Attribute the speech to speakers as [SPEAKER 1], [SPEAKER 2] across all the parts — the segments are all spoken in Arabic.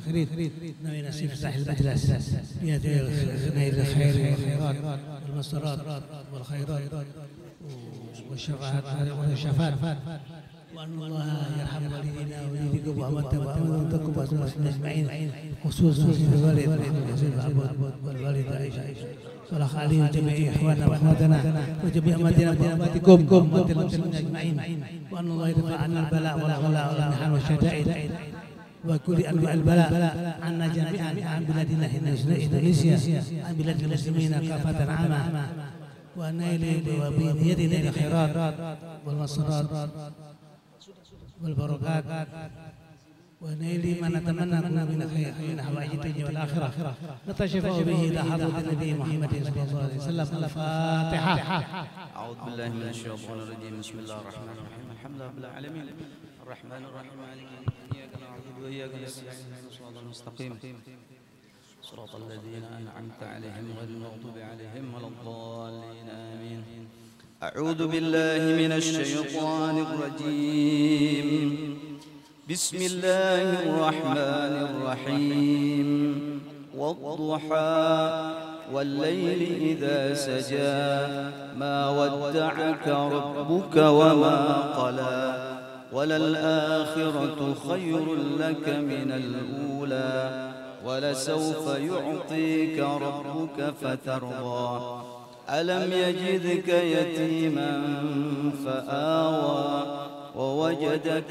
[SPEAKER 1] المؤخرين نوينا استفتاح المجلس نيل الخير والخيرات والمسرات والخيرات والشفاعات، وأن الله يرحم والدينا ووالديكم وأمتكم وأزواجنا أجمعين، خصوصا في الوالد محمد ياسين العبود والوالدة عائشة والأخ علي وجميع إخواننا وأخواتنا وجميع أمتنا وأمتنا أجمعين، وأن الله يرفع عنا البلاء والغلاء والمحن والشدائد وكل أنواع البلاء عنا جميعا، عن بلادنا إندونيسيا، عن بلاد المسلمين كافة عامة، وأن بيدنا الخيرات والمسرات والبركات، ونيل ما نتمنى من خير من حوائج الدنيا والآخرة، نتشفع به إلى حضرة النبي محمد صلى الله عليه وسلم. الفاتحة.
[SPEAKER 2] أعوذ بالله من الشيطان الرجيم. بسم الله الرحمن الرحيم. الحمد لله رب العالمين الرحمن الرحيم مالك يوم الدين، إياك نعبد وإياك نستعين اهدنا الصراط المستقيم صراط الذين أنعمت عليهم غير المغضوب عليهم ولا الضالين آمين. أعوذ بالله من الشيطان الرجيم. بسم الله الرحمن الرحيم. والضحى والليل إذا سجى ما ودعك ربك وما قلى وللآخرة خير لك من الأولى ولسوف يعطيك ربك فترضى ألم يجدك يتيما فآوى ووجدك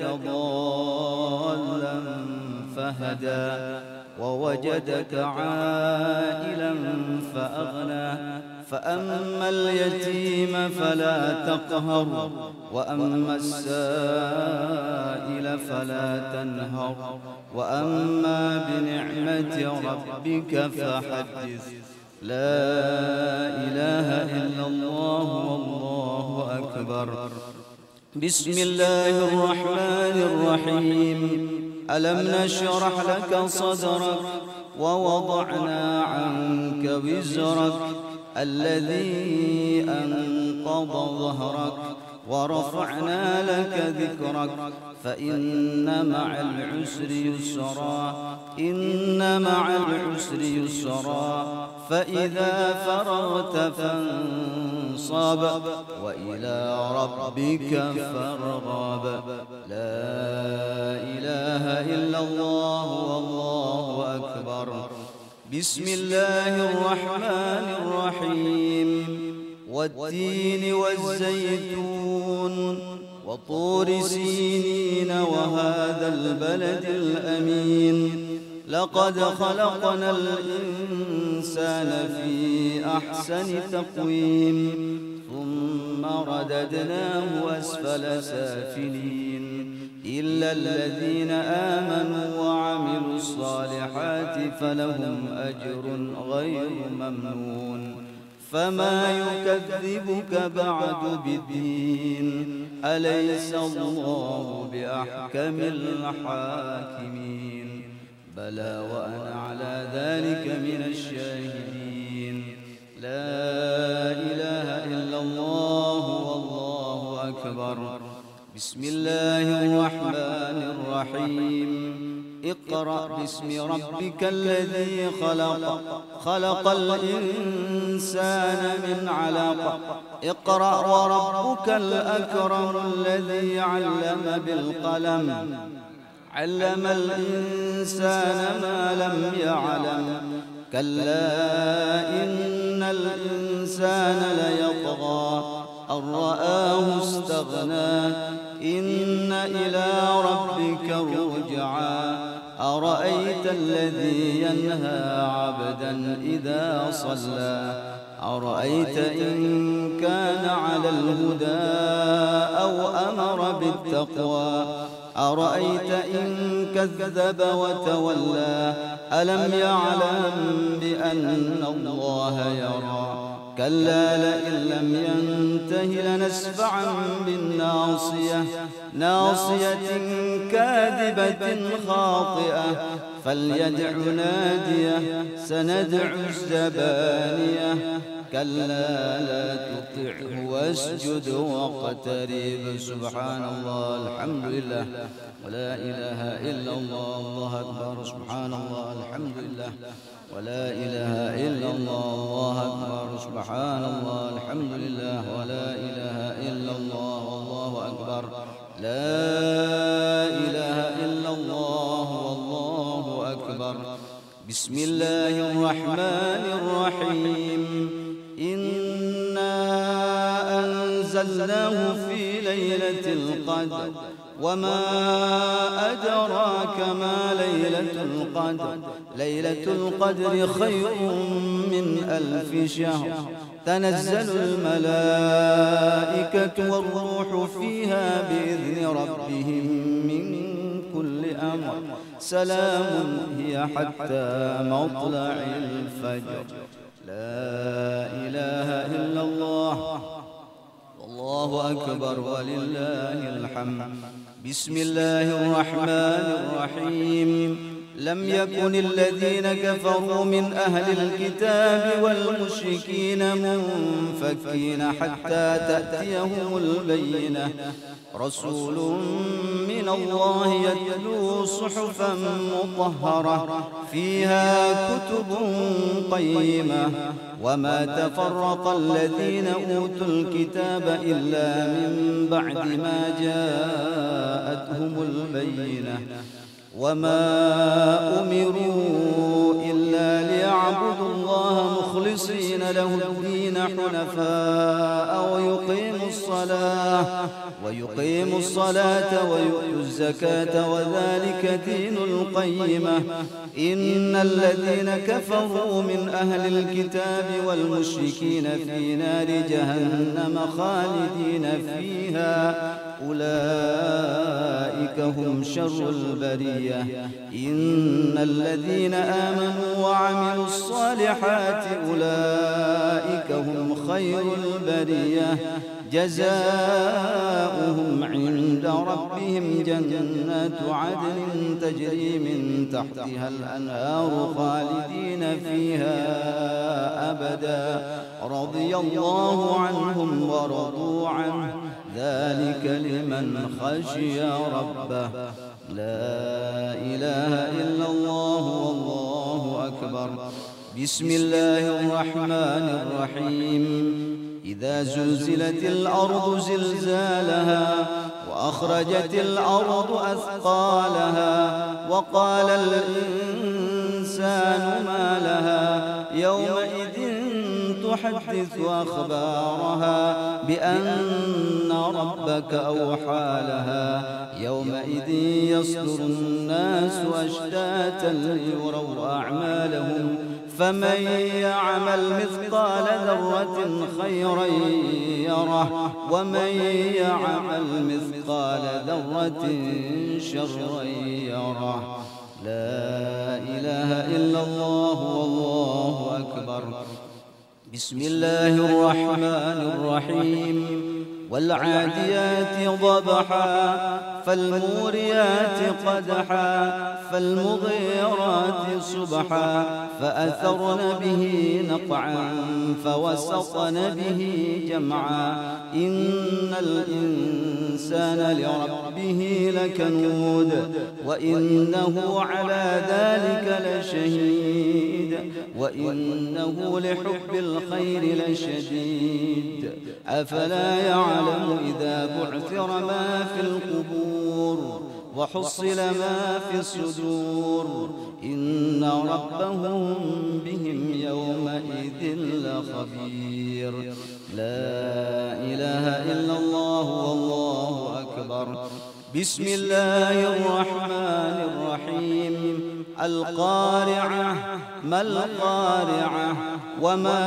[SPEAKER 2] ضالا فهدى ووجدك عائلا فأغنى فأما اليتيم فلا تقهر وأما السائل فلا تنهر وأما بنعمة ربك فحدث. لا إله إلا الله والله أكبر. بسم الله الرحمن الرحيم. ألم نشرح لك صدرك ووضعنا عنك وزرك الذي أنقض ظهرك ورفعنا لك ذكرك فإن مع العسر يسرا إن مع العسر يسرا فإذا فرغت فانصب وإلى ربك فارغب. لا إله إلا الله والله أكبر. بسم الله الرحمن الرحيم. والتين والزيتون وطور سينين وهذا البلد الأمين لقد خلقنا الإنسان في أحسن تقويم ثم رددناه أسفل سافلين إلا الذين آمنوا وعملوا الصالحات فلهم أجر غير ممنون. فما يكذبك بعد بالدين أليس الله بأحكم الحاكمين. بلى وأنا على ذلك من الشاهدين. لا إله إلا الله والله أكبر. بسم الله الرحمن الرحيم. اقرأ باسم ربك الذي خلق خلق الإنسان من علق اقرأ وربك الأكرم الذي علم بالقلم علم الإنسان ما لم يعلم كلا إن الإنسان ليطغى أن رآه استغنى إن إلى ربك الرجعى أرأيت الذي ينهى عبدا إذا صلى أرأيت إن كان على الهدى أو أمر بالتقوى أرأيت إن كذب وتولى ألم يعلم بأن الله يرى كلا لئن لم ينته لنسفعا بالناصية ناصية كاذبة خاطئة فليدع ناديه سندع الزبانية كلا لا تطعه واسجد واقترب. سبحان الله، الحمد لله، ولا إله إلا الله، الله أكبر. سبحان الله، الحمد لله، ولا إله إلا الله، الله أكبر. سبحان الله، الحمد لله، ولا إله إلا الله، والله أكبر. لا إله إلا الله، والله أكبر. بسم الله الرحمن الرحيم. إنا أنزلناه في ليلة القدر، وما أدراك ما ليلة القدر. ليلة القدر خير من 1000 شهر. تنزل الملائكة والروح فيها بإذن ربهم من كل أمر. سلام هي حتى مطلع الفجر. لا إله إلا الله، والله أكبر، ولله الحمد. بسم الله الرحمن الرحيم. لم يكن الذين كفروا من أهل الكتاب والمشركين منفكين حتى تأتيهم البينة. رسول من الله يتلو صحفا مطهرة فيها كتب قيمة. وما تفرق الذين أوتوا الكتاب إلا من بعد ما جاءتهم البينة. وما أمروا إلا ليعبدوا الله مخلصين له الدين حنفاء ويقيموا الصلاة ويؤتوا الزكاة وذلك دين القيمة. إن الذين كفروا من أهل الكتاب والمشركين في نار جهنم خالدين فيها أولئك هم شر البرية. إن الذين آمنوا وعملوا الصالحات أولئك هم خير البرية. جزاؤهم عند ربهم جنات عدن تجري من تحتها الأنهار خالدين فيها أبدا. رضي الله عنهم ورضوا عنه، ذلك لمن خشي ربه. لا إله إلا الله، والله أكبر. بسم الله الرحمن الرحيم. إذا زلزلت الأرض زلزالها وأخرجت الأرض أثقالها وقال الإنسان ما لها يومئذ تحدث أخبارها بأن ربك أوحى لها. يومئذ يصدر الناس أشتاتا ليروا أعمالهم. فمن يعمل مثقال ذرة خيرا يره، ومن يعمل مثقال ذرة شرا يره. لا إله إلا الله، والله أكبر. بسم الله الرحمن الرحيم. والعاديات ضبحا فالموريات قدحا فالمغيرات صبحا فأثرن به نقعا فوسطن به جمعا. إن الإنسان لربه لكنود وإنه على ذلك لشهيد وإنه لحب الخير لشديد. أفلا يعلم إذا بعثر ما في القبور وحصل ما في الصدور إن ربهم بهم يومئذ لخبير. لا إله إلا الله، والله أكبر. بسم الله الرحمن الرحيم. القارعة. ما القارعة؟ وما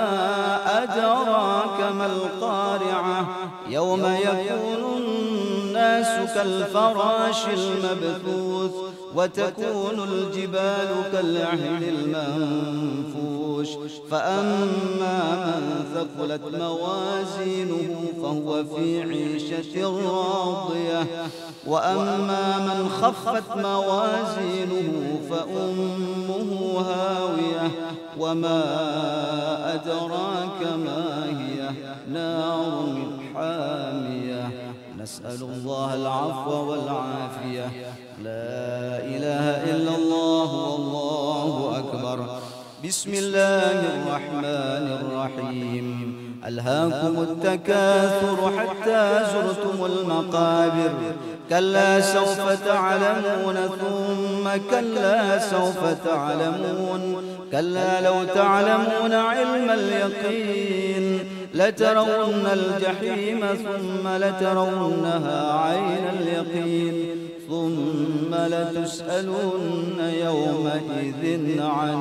[SPEAKER 2] أدراك ما القارعة؟ يوم يكون الناس كالفراش المبثوث وتكون الجبال كالعهن المنفوش فأما من ثقلت موازينه فهو في عيشة راضية وأما من خفت موازينه فأمه هاوية وما أدراك ما هي نار حامية نسأل الله العفو والعافية لا إله إلا الله والله أكبر بسم الله الرحمن الرحيم ألهاكم التكاثر حتى زرتم المقابر كلا سوف تعلمون ثم كلا سوف تعلمون كلا لو تعلمون علم اليقين لترون الجحيم ثم لترونها عين اليقين ثم لتسألن يومئذ عن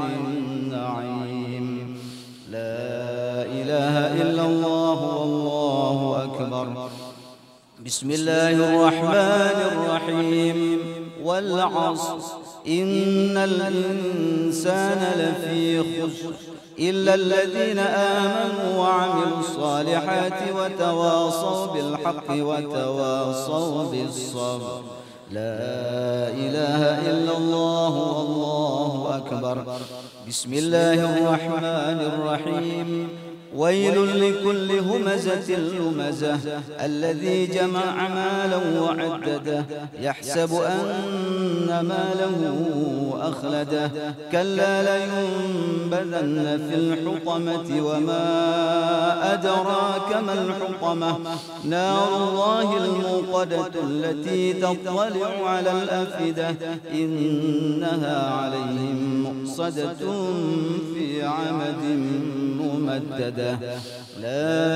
[SPEAKER 2] النعيم لا إله إلا الله والله أكبر بسم الله الرحمن الرحيم والعصر إن الإنسان لفي خسر إلا الذين آمنوا وعملوا الصالحات وتواصوا بالحق وتواصوا بالصبر لا إله إلا الله والله أكبر بسم الله الرحمن الرحيم ويل لكل همزة لمزة الذي جمع مالا وعدده يحسب أن ماله أخلده كلا لينبذن في الحطمة وما أدراك ما الحطمة نار الله الموقدة التي تطلع على الأفئدة إنها عليهم مؤصدة في عمد ممددة لا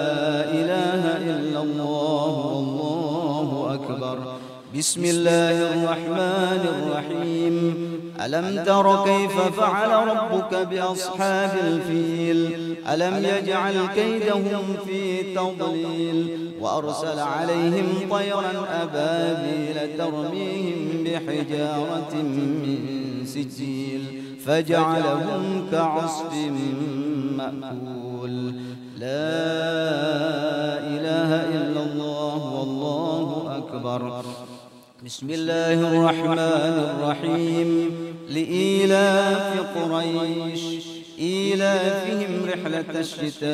[SPEAKER 2] إله إلا الله والله أكبر بسم الله الرحمن الرحيم ألم تر كيف فعل ربك بأصحاب الفيل ألم يجعل كيدهم في تضليل وأرسل عليهم طيرا أبابيل ترميهم بحجارة من سجيل فجعلهم كعصف مأكول لا إله إلا الله والله أكبر بسم الله الرحمن الرحيم لإيلاف قريش إيلافهم رحلة الشتاء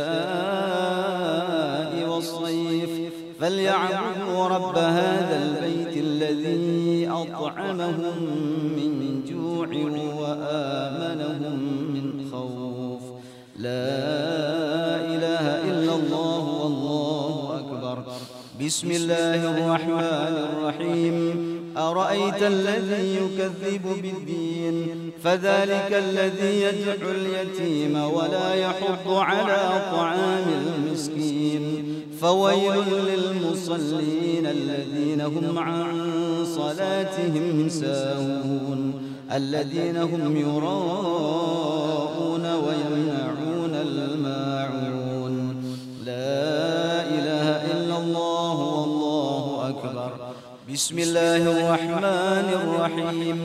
[SPEAKER 2] والصيف فليعبدوا رب هذا البيت الذي أطعمهم من جوع وآمنهم من خوف لا إله إلا الله والله أكبر بسم الله الرحمن الرحيم أرأيت الذي يكذب بالدين فذلك الذي يدعو اليتيم ولا يحض على طعام المسكين فويل للمصلين الذين هم عن صلاتهم ساهون الذين هم يراءون ويمنعون الماعون لا إله إلا الله والله أكبر بسم الله الرحمن الرحيم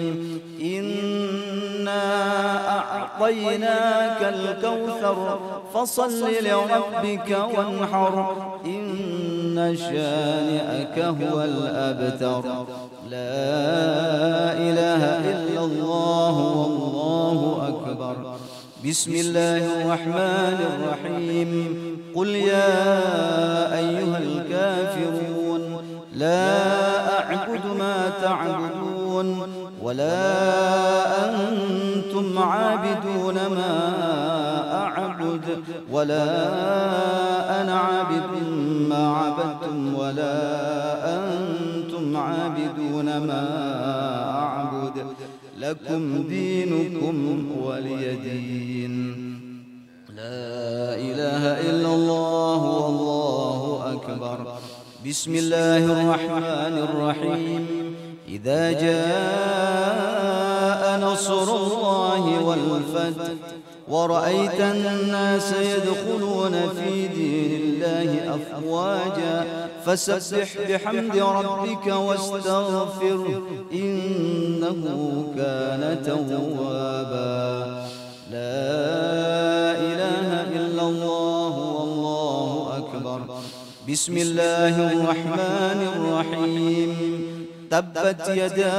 [SPEAKER 2] إنا أعطيناك الكوثر فصل لربك وانحر إن شانئك هو الأبتر لا إله إلا الله والله أكبر بسم الله الرحمن الرحيم قل يا أيها الكافرون لا أعبد ما تعبدون ولا أنتم عابدون ما أعبد ولا أنا عابد ما عبدتم ولا أنتم عابدون ما أعبد لكم دينكم ولي دين لا إله إلا الله والله أكبر بسم الله الرحمن الرحيم إذا جاء نصر الله والفتح ورأيت الناس يدخلون في دين الله أفواجا فسبح بحمد ربك واستغفره إنه كان توابا. لا إله إلا الله والله أكبر. بسم الله الرحمن الرحيم. تبت يدا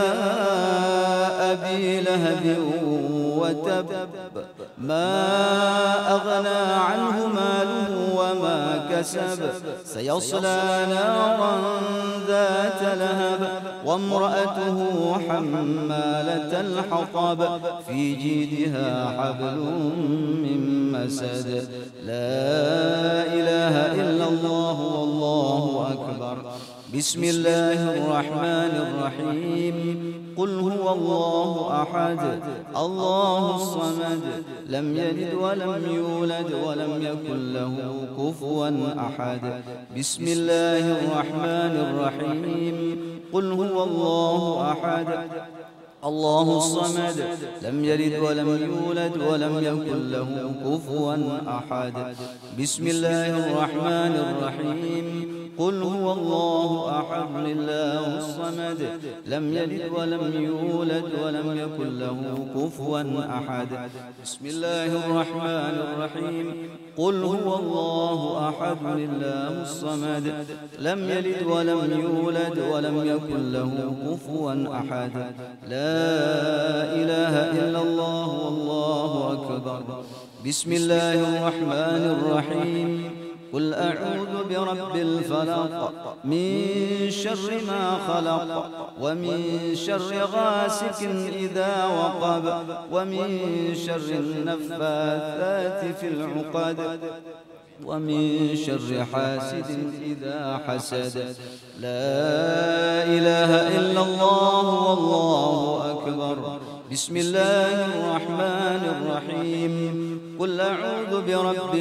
[SPEAKER 2] أبي لهب وتب ما أغنى عنه ماله وما كسب سيصلى نارا ذات لهب وامرأته حمالة الحطب في جيدها حبل من مسد. لا إله إلا الله والله أكبر. بسم الله الرحمن الرحيم. قل هو الله أحد الله الصمد لم يلد ولم يولد ولم يكن له كفوا أحد. بسم الله الرحمن الرحيم. قل هو الله أحد الله الصمد لم يلد ولم يولد ولم يكن له كفوا أحد. بسم الله الرحمن الرحيم. قل هو الله أحد الله الصمد لم يلد ولم يولد ولم يكن له كفوا أحد. بسم الله الرحمن الرحيم. قل هو الله أحد الله الصمد لم يلد ولم يولد ولم يكن له كفوا أحد. لا إله إلا الله والله أكبر. بسم الله الرحمن الرحيم. قل أعوذ برب الفلق من شر ما خلق ومن شر غاسق إذا وقب ومن شر النفاثات في العقد ومن شر حاسد إذا حسد. لا إله إلا الله والله أكبر. بسم الله الرحمن الرحيم. قل أعوذ برب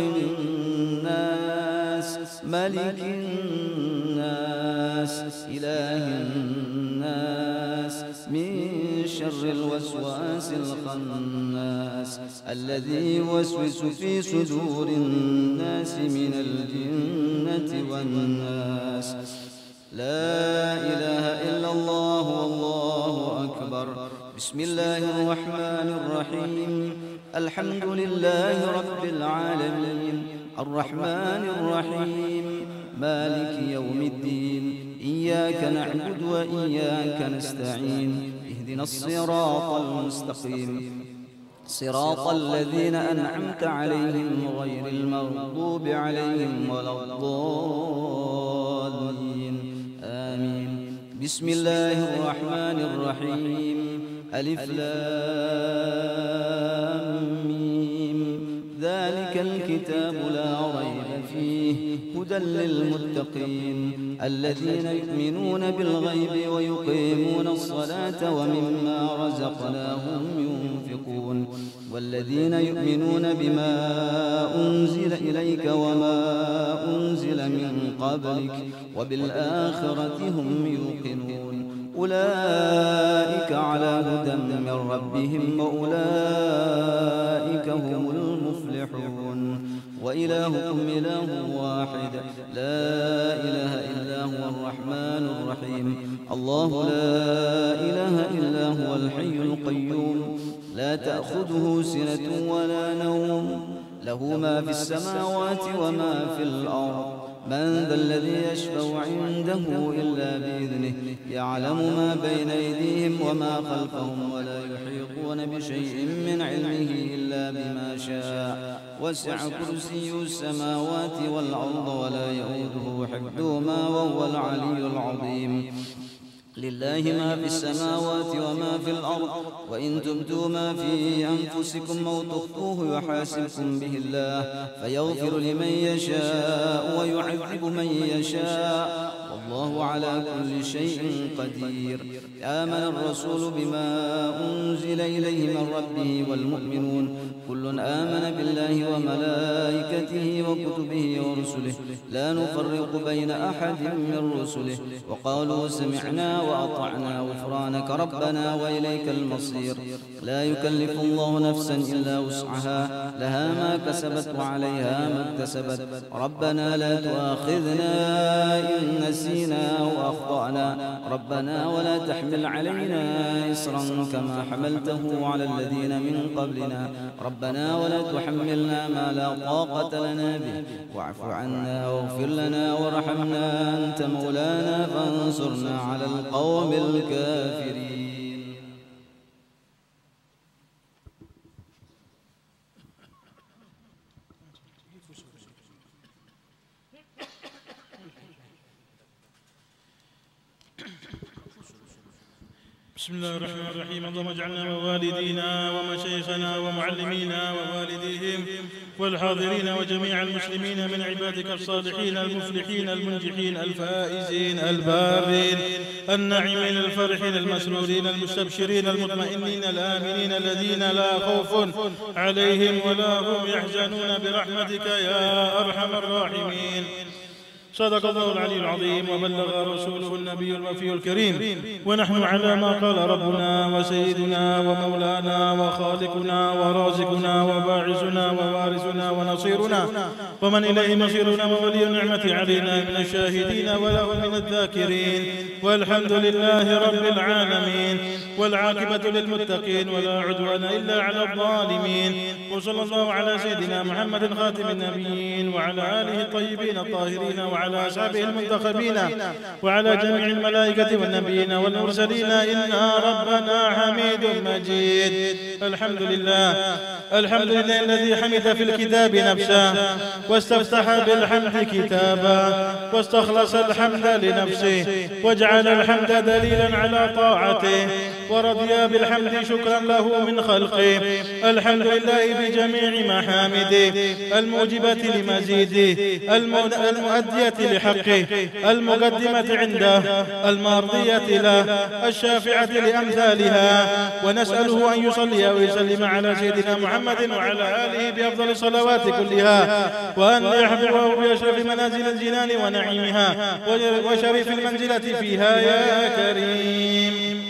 [SPEAKER 2] الناس ملك الناس إله الناس من شر الوسواس الخناس الذي يوسوس في صدور الناس من الجنة والناس. لا إله إلا الله والله أكبر. بسم الله الرحمن الرحيم. الحمد لله رب العالمين الرحمن الرحيم مالك يوم الدين إياك نعبد وإياك نستعين اهدنا الصراط المستقيم صراط الذين أنعمت عليهم غير المغضوب عليهم ولا الضالين آمين. بسم الله الرحمن الرحيم. ألف لام ميم ذلك الكتاب لا ريب فيه هدى للمتقين الذين يؤمنون بالغيب ويقيمون الصلاة ومما رزقناهم ينفقون والذين يؤمنون بما أنزل إليك وما أنزل من قبلك وبالآخرة هم يوقنون أولئك على هدى من ربهم وأولئك هم المفلحون. وإلهكم إله واحد لا إله إلا هو الرحمن الرحيم. الله لا إله إلا هو الحي القيوم لا تأخذه سنة ولا نوم له ما في السماوات وما في الأرض. من ذا الذي يشفع عنده إلا بإذنه يعلم ما بين أيديهم وما خلفهم ولا يحيطون بشيء من علمه إلا بما شاء وسع كرسيه السماوات والأرض ولا يؤوده حفظهما وهو العلي العظيم. لله ما في السماوات وما في الأرض وإن تبدوا ما في أنفسكم أو تخفوه يحاسبكم به الله فيغفر لمن يشاء ويعذب من يشاء والله على كل شيء قدير. آمن الرسول بما أنزل إليه من ربه والمؤمنون كل آمن بالله وملائكته وكتبه ورسله لا نفرق بين أحد من رسله وقالوا سمعنا وأطعنا غفرانك ربنا وإليك المصير. لا يكلف الله نفسا إلا وسعها لها ما كسبت وعليها ما اكتسبت. ربنا لا تؤاخذنا إن نسينا أو أخطأنا ربنا ولا تحمل علينا إصرا كما حملته على الذين من قبلنا ربنا ولا تحملنا ما لا طاقة لنا به واعف عنا واغفر لنا وارحمنا أنت مولانا فانصرنا على القوم الكافرين.
[SPEAKER 3] بسم الله الرحمن الرحيم. اللهم اجعلنا ووالدينا ومشايخنا ومعلمينا ووالديهم والحاضرين وجميع المسلمين من عبادك الصالحين المفلحين المنجحين الفائزين البارين الناعمين الفرحين المسرورين المستبشرين المطمئنين الآمنين الذين لا خوف عليهم ولا هم يحزنون برحمتك يا أرحم الراحمين. صدق الله العلي العظيم وبلغ رسوله النبي الوفي الكريم، ونحن على ما قال ربنا وسيدنا ومولانا وخالقنا ورازقنا وباعثنا ووارثنا ونصيرنا ومن إليه مصيرنا وولي النعمة علينا من الشاهدين وله من الذاكرين. والحمد لله رب العالمين والعاقبة للمتقين ولا عدوان إلا على الظالمين. وصلى الله على سيدنا محمد خاتم النبيين وعلى آله الطيبين الطاهرين وعلى أصحابه المنتخبين وعلى جميع الملائكة والنبيين والمرسلين إن ربنا حميد مجيد. الحمد لله الحمد لله الذي حمد في الكتاب نفسه واستفتح بالحمد كتابا واستخلص الحمد لنفسه وجعل الحمد دليلا على طاعته ورضي بالحمد شكرا له من خلقه. الحمد لله بجميع محامده الموجبة لمزيده المؤدية لحقه المقدمة عنده المرضية له الشافعة لأمثالها. ونسأله أن يصلي ويسلم على سيدنا محمد وعلى آله بأفضل الصلوات كلها، وأن يحفظه بأشرف منازل الجنان ونعيمها وشريف المنزلة فيها يا كريم.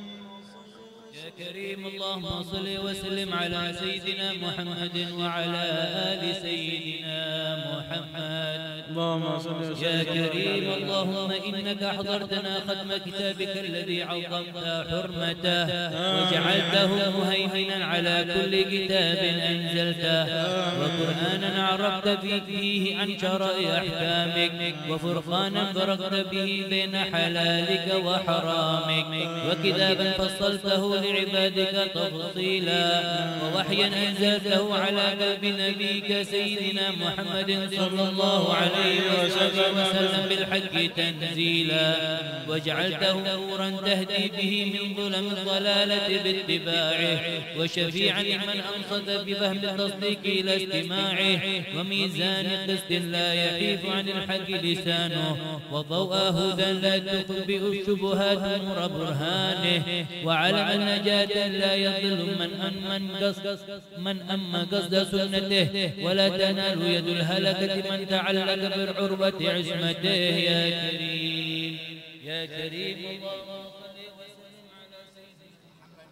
[SPEAKER 4] كريم اللهم صل وسلم على سيدنا محمد وعلى آل سيدنا محمد.
[SPEAKER 3] اللهم صل وسلم
[SPEAKER 4] يا كريم اللهم إنك أحضرتنا ختم كتابك الذي عظمت حرمته وجعلته مهيمنا على كل كتاب أنزلته وقرآنا عرفت فيه عن شرائع أحكامك وفرقانا فرقت به بين حلالك وحرامك وكتابا فصلته لعبادك تفصيلا ووحيا أنزلته على قلب نبيك سيدنا محمد صلى الله عليه وسلم بالحق تنزيلا وجعلته نورا تهدي به من ظلم الضلالة باتباعه وشفيعا لمن أنصت بفهم التصديق إلى استماعه وميزان قسط لا يحيف عن الحق لسانه وضوء هدى لا تخبئ الشبهات نور برهانه وعلم النجاة لا يضل من أما قصد سنته ولا تنال يد الهلكة من تعلق بالعروة عصمته. يا كريم يا كريم اللهم صل وسلم على سيدنا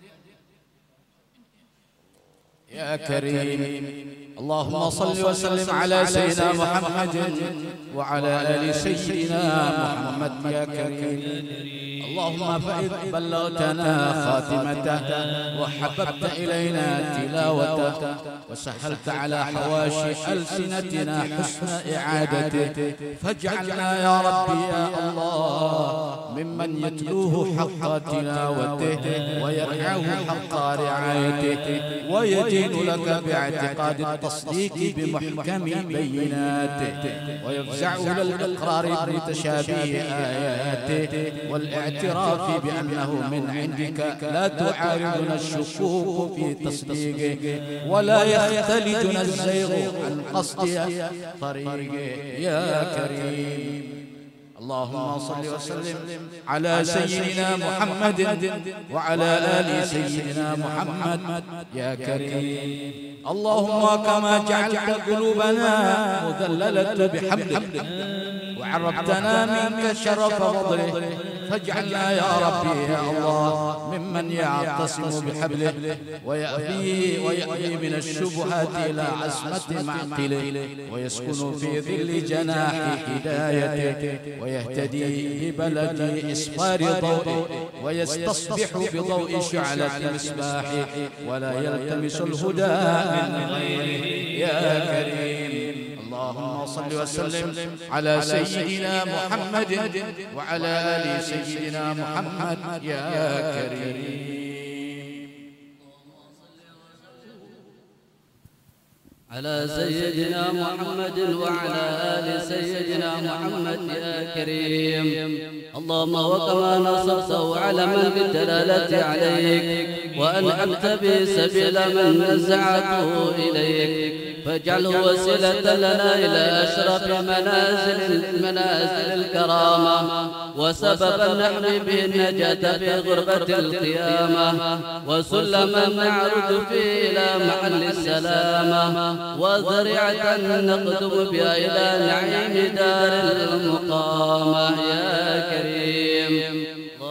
[SPEAKER 4] محمد.
[SPEAKER 5] يا كريم اللهم صل وسلم على سيدنا محمد وعلى آل سيدنا محمد. يا كريم اللهم فإذ بلغتنا خاتمته وحببت إلينا تلاوته وسهلت على حواشي ألسنتنا حسن إعادته فاجعلنا يا ربي يا الله ممن يتلوه حق تلاوته ويرعاه حق رعايته ويدين لك باعتقاد التصديق بمحكم بيناته ويفزعه للإقرار بمتشابه آياته والاعتراف بأنه من عندك لا تعارضنا الشكوك في تصديقه ولا يختلجنا الزيغ عن قصد طريقه. يا كريم اللهم صل وسلم على سيدنا محمد وعلى آل سيدنا محمد يا كريم. اللهم كما جعلت قلوبنا مذللة بحبلك وعرفتنا منك شرف فضله، فاجعلنا يا ربي يا الله ممن يعتصم بحبله ويأبي من الشبهات إلى عصمة معقله، ويسكن في ظل جناح هدايته، ويهتدي ببلد إسفار ضوءه، ويستصبح بضوء شعلة المصباح، ولا يلتمس الهدى من غيره يا كريم. اللهم صل وسلم على سيدنا محمد وعلى آل سيدنا محمد يا كريم.
[SPEAKER 6] على سيدنا محمد وعلى آل سيدنا محمد يا كريم. اللهم وكما نصرته علما بالدلالة عليك وأنعمت به سبيل من نزعته إليك، فاجعله وسيلة لنا إلى أشرف منازل الكرامة، وسببا نحمي به النجاة في غربة القيامة، وسلما نعرج فيه إلى محل السلامة، وذريعة نقدم بها إلى نعيم دار المقامة يا كريم.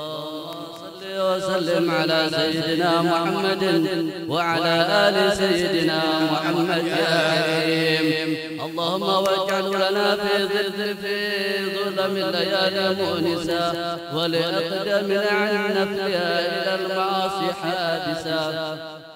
[SPEAKER 6] وسلم على سيدنا محمد وعلى آل سيدنا محمد يا كريم. اللهم واجعل لنا في ظلم الليالي مونسا، ولأقدمنا عن نفلها إلى المعاصي حادثا،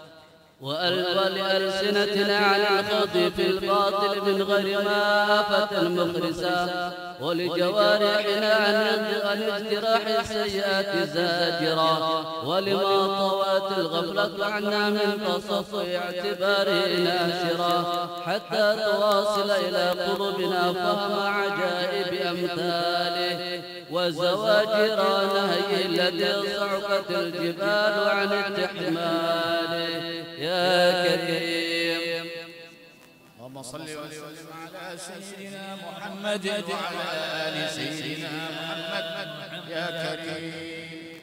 [SPEAKER 6] ولألسنتنا عن الخوض في الباطل من غير ما آفة مخرسا، ولجوارحنا عن اجتراح السيئات زاجرا، ولما طوت الغفلة عنا من تصفي اعتباره ناشرا، حتى تواصل إلى قلوبنا فهم عجائب أمثاله، وزواجر نهي التي صعقت الجبال عن استحماله يا كريم.
[SPEAKER 5] اللهم صل وسلم على سيدنا محمد وعلى آل سيدنا محمد يا كريم.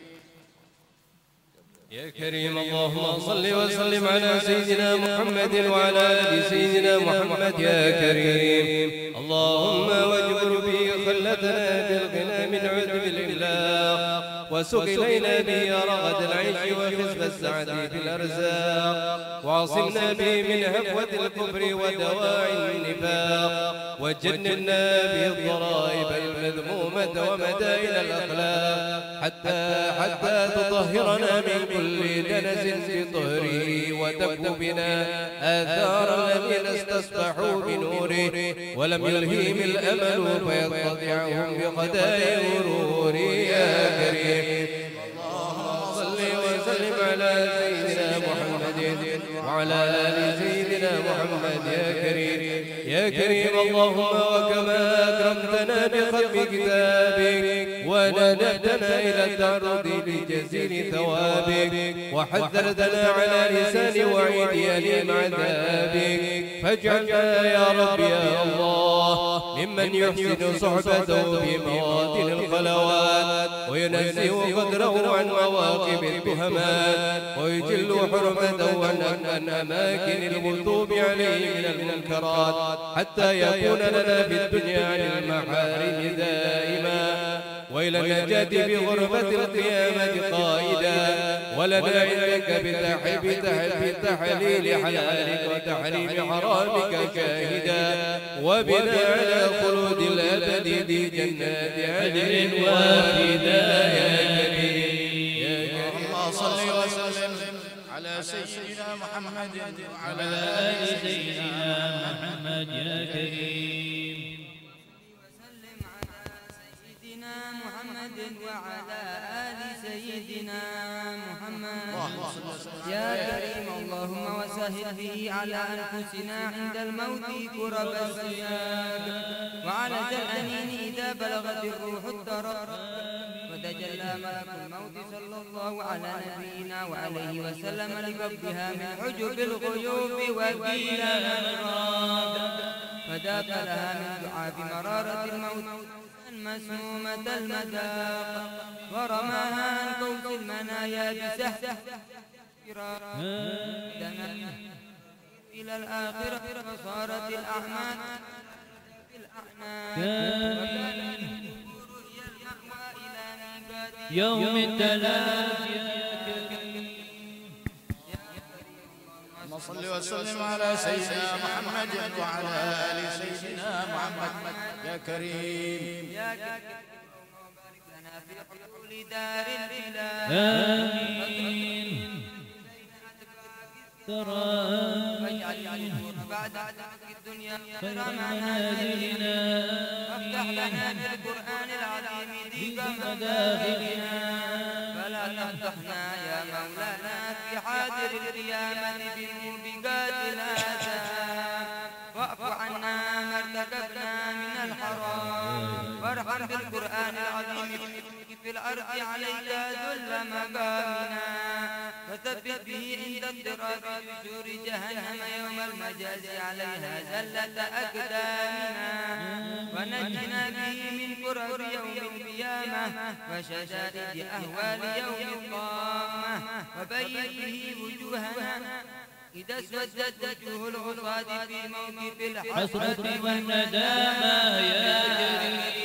[SPEAKER 7] يا كريم اللهم صل وسلم على سيدنا محمد وعلى آل سيدنا محمد يا كريم. اللهم واجبر به خلتنا بالغنى من عذب الإملاق، وسق إلينا به رغد العيش وحزب السعة في الأرزاق، وعصمنا به من هفوة الكفر ودواعي النفاق، وجنبنا به الضرائب المذمومة ومدائن الأخلاق، حتى تطهرنا من كل دنس في طهره، وتكف بنا آثار الذين استصبحوا بنوره ولم يلههم الأمل فيضطجعهم بخدايا غروره يا كريم. اللهم صل وسلم على سيدنا محمد وعلى آل سيدنا محمد يا كريم. يا كريم اللهم وكما أكرمتنا بختم كتابك وندبتنا إلى التعرض لجزيل ثوابك، وحذرتنا على لسان وعيد أليم عذابك، فاجعلنا يا رب يا الله ممن يحسن صحبته في مواطن الخلوات، وينزه قدره عن مواقف التهمات، ويجل حرمته عن أماكن الغضوب عليه من المنكرات، حتى يكون لنا في الدنيا عن المحارم دائما، وإلى النجاة بغربة القيامة قائدا، ولنا عندك بتحليل حلالك وتحريم حرامك شاهدا، وبنا على خلود الأبد في جنات عدن وافدا يا كريم.
[SPEAKER 5] اللهم صل وسلم على سيدنا محمد وعلى آل سيدنا محمد يا كريم.
[SPEAKER 8] محمد وعلى آل سيدنا محمد يا كريم. اللهم وسهل به على أنفسنا عند الموت كرب السياق، وعلى الأنين إذا بلغت الروح التراب، وتجلى ملك الموت صلى الله على نبينا وعليه وسلم لكفها من حجب الغيوب وقيل الأمراض، فذاك لها من دعاء مرارة الموت مسمومة المذاق ورماها عن قوس المنايا بسهل إلى الآخرة فصارت الأعمال
[SPEAKER 4] يوم التلاقي
[SPEAKER 5] صل وسلم على سيدنا محمد وعلى آل سيدنا محمد يا كريم
[SPEAKER 8] يا كريم وبارك لنا في حلول دار البلاد
[SPEAKER 4] آمين
[SPEAKER 8] واجعل النور بعد الدنيا خير منازلنا وافتح لنا بالقرآن العظيم ذيب مداخلنا فلا تفتحنا يا مولانا في حاضر القيامة بموبقات الآثام واعف عنا ما ارتكبنا من الحرام وارحم بالقرآن العظيم في الأرض عليك ذل مقامنا وثبت به عند اضطراب نشور جهنم يوم المجاز عليها زلة أقدامنا ونجنا به من كرب يوم القيامة وشدائد أهوال يوم القامة وبين به وجوهنا إذا اسودت وجوه العصاة في موقف الحسرة
[SPEAKER 4] والندامة يا كريم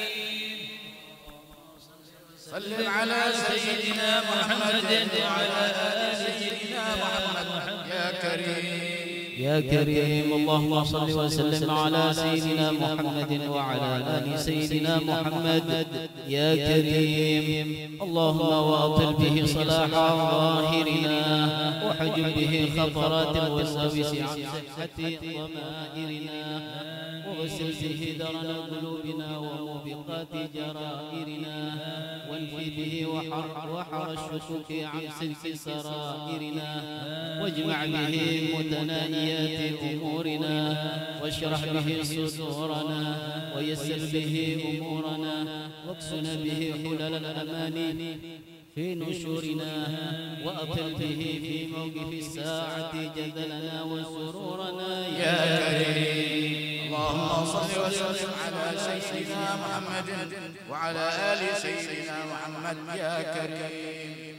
[SPEAKER 5] صل على سيدنا محمد وعلى آل سيدنا محمد يا كريم
[SPEAKER 7] يا كريم اللهم صل وسلم على سيدنا محمد وعلى آل سيدنا محمد يا كريم اللهم وأطل به صلاح ظاهرنا وحجب به خطرات الوساوس عن صحة ضمائرنا وغسل به درن قلوبنا وموبقات جرائرنا وانفي به وحر الشكوك عن صدق سرائرنا واجمع به متنائيات أمورنا واشرح به صدورنا ويسر به أمورنا واكسنا به حلل الأمان في نشورنا وأطل به في موقف الساعة جدلنا وسرورنا
[SPEAKER 5] يا كريم اللهم صل وسلم على سيدنا محمد وعلى آل سيدنا محمد يا كريم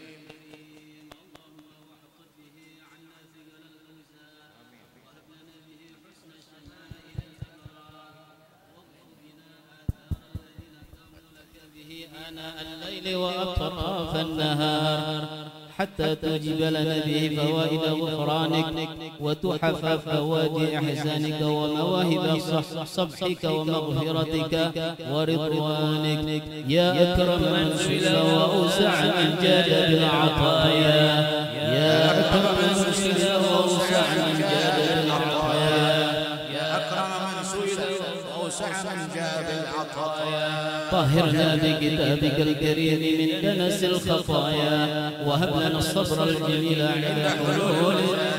[SPEAKER 7] آناء الليل وأطراف النهار حتى تجب لنا به فوائد غفرانك وتحف فوات إحسانك ومواهب صبحك ومغفرتك ورضوانك يا أكرم من سئل وأوسع من جاد بالعطايا يا أكرم من سئل وأوسع من جاد بالعطايا
[SPEAKER 5] يا أكرم من سئل وأوسع من جاد بالعطايا
[SPEAKER 7] طهرنا بكتابك الكريم من دنس الخطايا وهب لنا الصبر الجميل عند حلول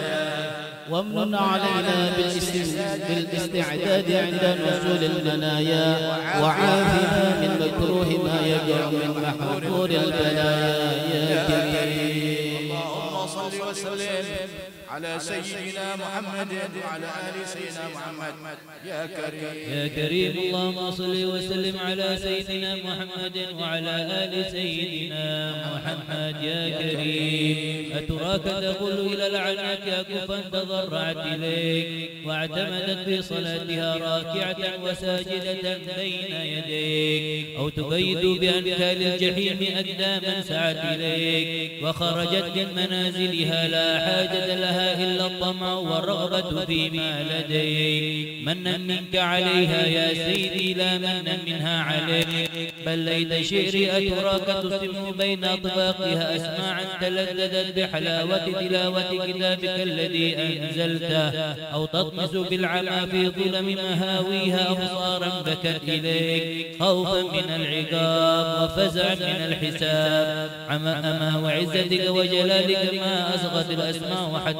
[SPEAKER 7] وامن علينا بالاستعداد عند نزول المنايا وعافنا من مكروه ما يقع من محظور البلايا يا كريم
[SPEAKER 5] اللهم صل وسلم على سيدنا محمد وعلى آل سيدنا محمد يا كريم
[SPEAKER 4] يا كريم اللهم صل وسلم على سيدنا محمد وعلى آل سيدنا محمد يا كريم أتراك تقول إلى العنك يا كفا تضرعت إليك واعتمدت في صلاتها راكعة وساجدة بين يديك أو تبيد بأنكال الجحيم أقداما سعت إليك وخرجت من منازلها لا حاجة لها إلا الطمع والرغبة فيما لديك منا منك عليها يا سيدي لا منا منها عليك بل ليت شعري أتراك تسم بين أطباقها أسماعا تلذذت بحلاوة تلاوة كتابك الذي أنزلته أو تطمس بالعمى في ظلم مهاويها أبصارا بكت إليك خوفا من العقاب وفزعا من الحساب أما وعزتك وجلالك ما أصغت الأسماء حتى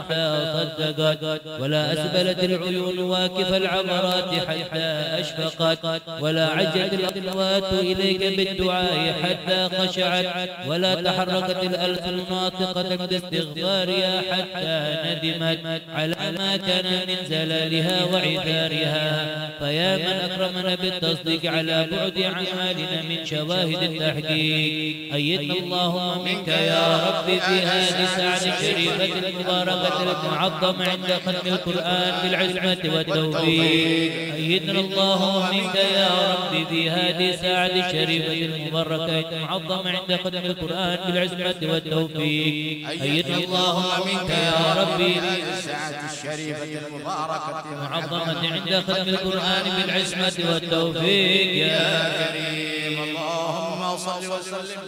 [SPEAKER 4] حتى صدقت ولا أسبلت العيون واكف العبرات حتى أشفقت ولا عجت الأصوات إليك بالدعاء حتى خشعت ولا تحركت الألسن ناطقة باستغفارها حتى ندمت على ما كان من زلالها وعثارها. فيا من أكرمنا بالتصديق على بعد أعمالنا من شواهد التحقيق أيدنا اللهم منك يا رب في هذه الساعة الشريفة المباركة المعظمة عند ختم القرآن بالعصمة والتوفيق. أيدنا اللهم منك يا رب في هذه الساعة الشريفة المباركة المعظمة عند ختم القرآن بالعصمة والتوفيق. أيدنا اللهم منك يا رب في هذه الساعة الشريفة المباركة المعظمة عند ختم القرآن بالعصمة والتوفيق يا كريم.
[SPEAKER 5] اللهم صل وسلم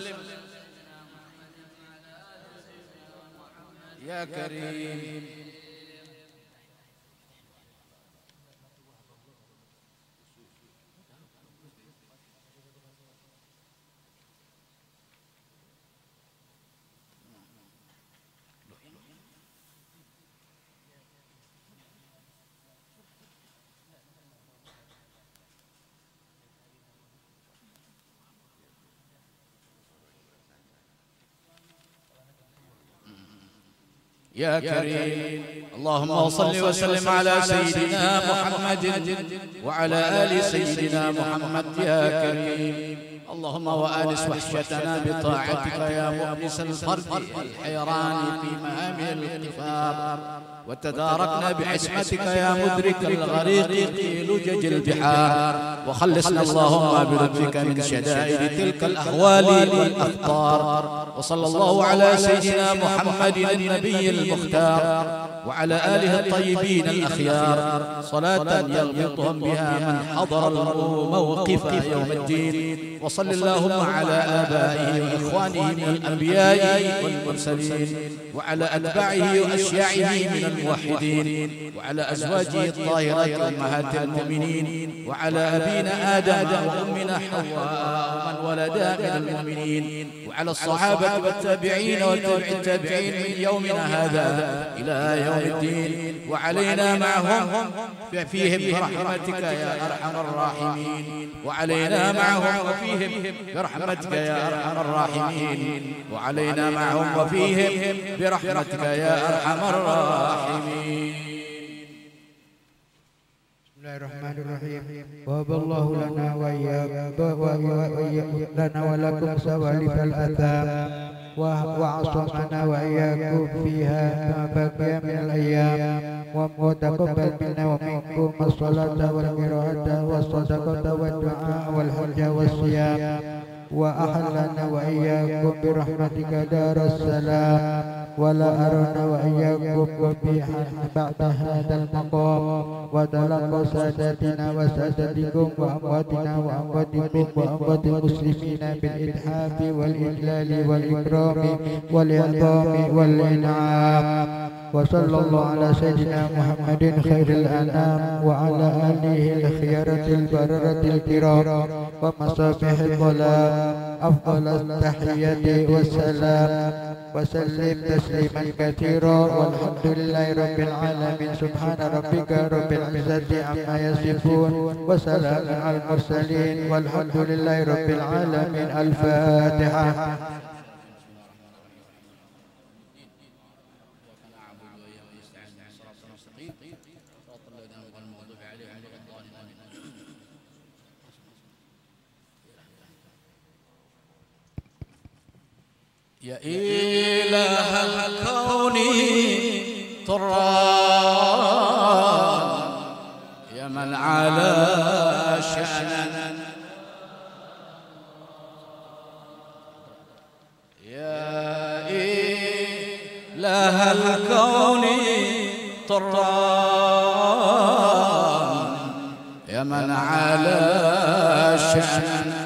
[SPEAKER 5] يا كريم. يا كريم. اللهم صل وسلم على سيدنا محمد وعلى آل سيدنا محمد يا كريم. اللهم وآنس وحشتنا بطاعتك يا مؤنس الفرد الحيران في مهام القفار، وتداركنا بعصمتك يا مدرك الغريق في لجج البحار، وخلصنا اللهم بلطفك من شدائد تلك الأهوال والأخطار. وصلى الله على سيدنا محمد النبي المختار وعلى آله الطيبين الأخيار صلاة يغبطهم بها من حضر الموقف يوم الدين. وصل اللهم على آبائه وإخوانه من الأنبياء والمرسلين، وعلى أتباعه وأشياعه من الموحدين، وعلى أزواجه الطاهرات أمهات المؤمنين، وعلى أبينا آدم وأمنا حواء ومن ولدا من المؤمنين، وعلى الصحابة والتابعين وتابع التابعين من يومنا هذا إلى يوم الدين، وعلينا معهم فيهم برحمتك يا أرحم الراحمين، وعلينا معهم وفيهم برحمتك يا أرحم الراحمين، وعلينا معهم وفيهم برحمتك يا أرحم الراحمين.
[SPEAKER 9] بسم الله الرحمن الرحيم. وهب الله لنا لنا ولكم سوالف الأثام، وعصمنا وإياكم فيها ما بقي من الأيام، وتقبل منا ومنكم الصلاة والقراءة والصدقة والدعاء والحج والصيام، وأحلنا وإياكم برحمتك دار السلام، ولا أرنا وإياكم قبيحا بعد هذا المقام، وتلقى ساداتنا وسادتكم وأمواتنا وأمواتكم وأموات المسلمين بالإتحاف والإجلال والإكرام والإعظام والإنعام. وصلى الله على سيدنا محمد خير الأنام وعلى آله الخيرة البررة الكرام ومصابيح الظلام أفضل التحية والسلام، وسلم تسليما كثيرا، والحمد لله رب العالمين. سبحان ربك رب العزة عما يصفون، وسلام على المرسلين، والحمد لله رب العالمين. الفاتحة.
[SPEAKER 5] يا إله الكون طران يا من على شأنا، يا إله الكون طران يا من على شأنا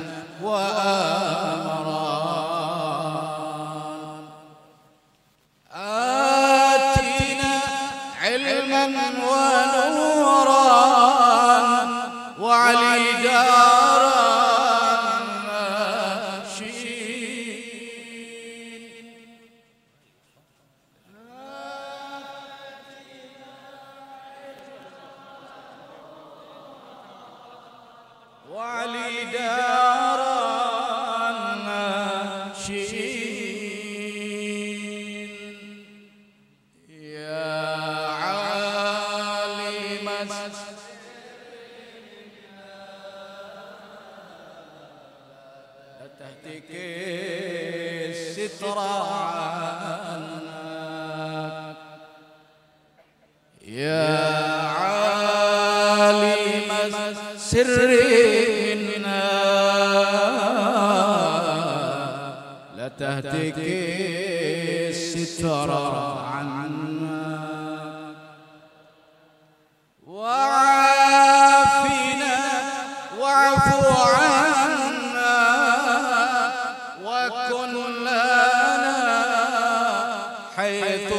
[SPEAKER 5] وعلي دار الناشين يا عالم لا تهتك الستر عنك يا عالم سرنا لا تهتك الستر عنا وعافنا واعف عنا وكن لنا حيث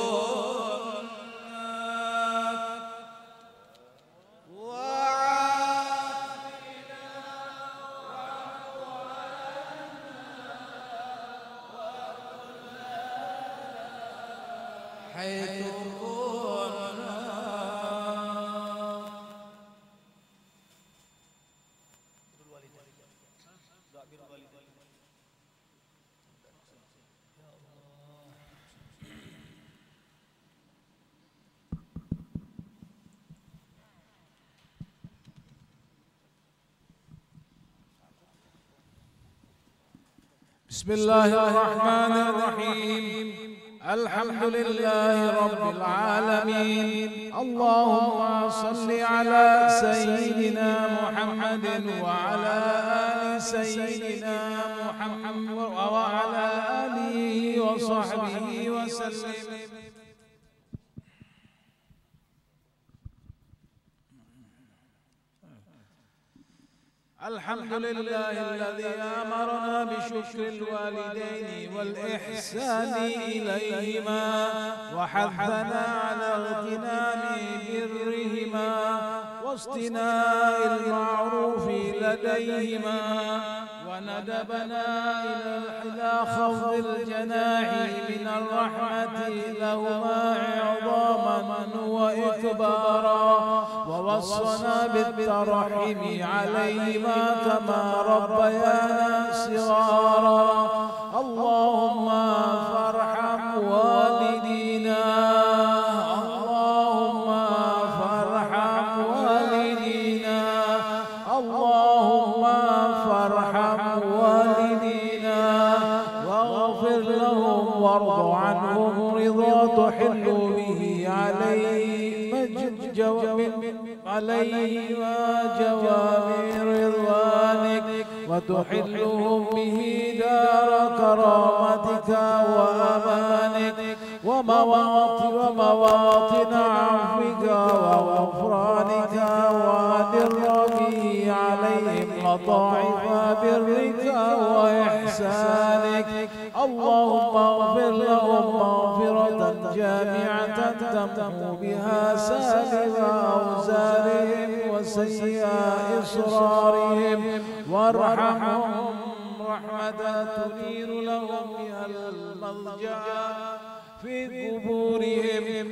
[SPEAKER 10] بسم الله الرحمن الرحيم الحمد لله رب العالمين اللهم صل على سيدنا محمد وعلى آل سيدنا محمد وعلى آله وصحبه وسلم الحمد لله الذي أمرنا بشكر الوالدين والإحسان إليهما وحثنا على اغتنام برهما واصطناء المعروف لديهما وندبنا إلى خفض الجناح من الرحمة لهما عظاما وإكبارا ووصنا بالترحم عليهما كما ربيانا صغارا اللهم فارحم والدينا اللهم فارحم والدينا اللهم فارحم والدينا واغفر لهم وارض عنهم رضا تحل به عليهما جوامع رضوانك وتحلهم به دار كرامتك وأمانك ومواطن عفوك وغفرانك وأدر به عليهم لطائف برك وإحسانك اللهم اغفر لهم مغفرة جامعة تمحو بها سالب أوزارهم وسيئ إصرارهم وارحمهم رحمة تنير لهم بها الملجأ في قبورهم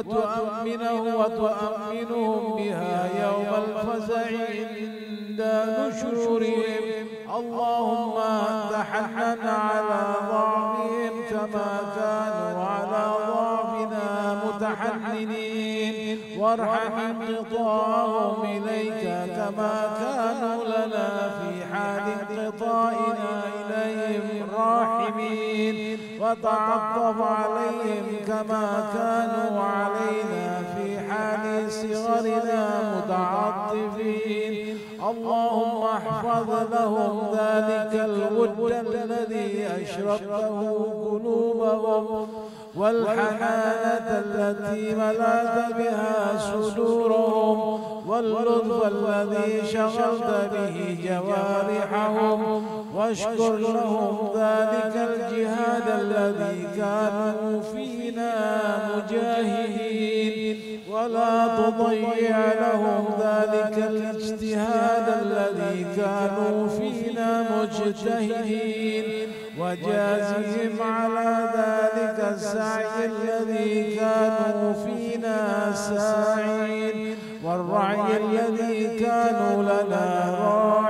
[SPEAKER 10] وتؤمنهم بها يوم الفزع عند نشورهم اللهم تحنن على ضعفهم كما كانوا على ضعفنا متحننين وارحم انقطاعهم إليك كما كانوا لنا في حال انقطاعنا إليهم راحمين وتعطف عليهم كما كانوا علينا في حال صغرنا متعطفين اللهم احفظ لهم ذلك الود الذي أشربته قلوبهم والحنانة التي ملأت بها صدورهم واللطف الذي شغلت به جوارحهم واشكر لهم ذلك الجهاد الذي كانوا فينا مجاهدين ولا تضيع لهم ذلك الاجتهاد الذي كانوا فينا مجتهدين وجازهم على ذلك السعي الذي كانوا فينا ساعين والرعي الذي كانوا لنا راعين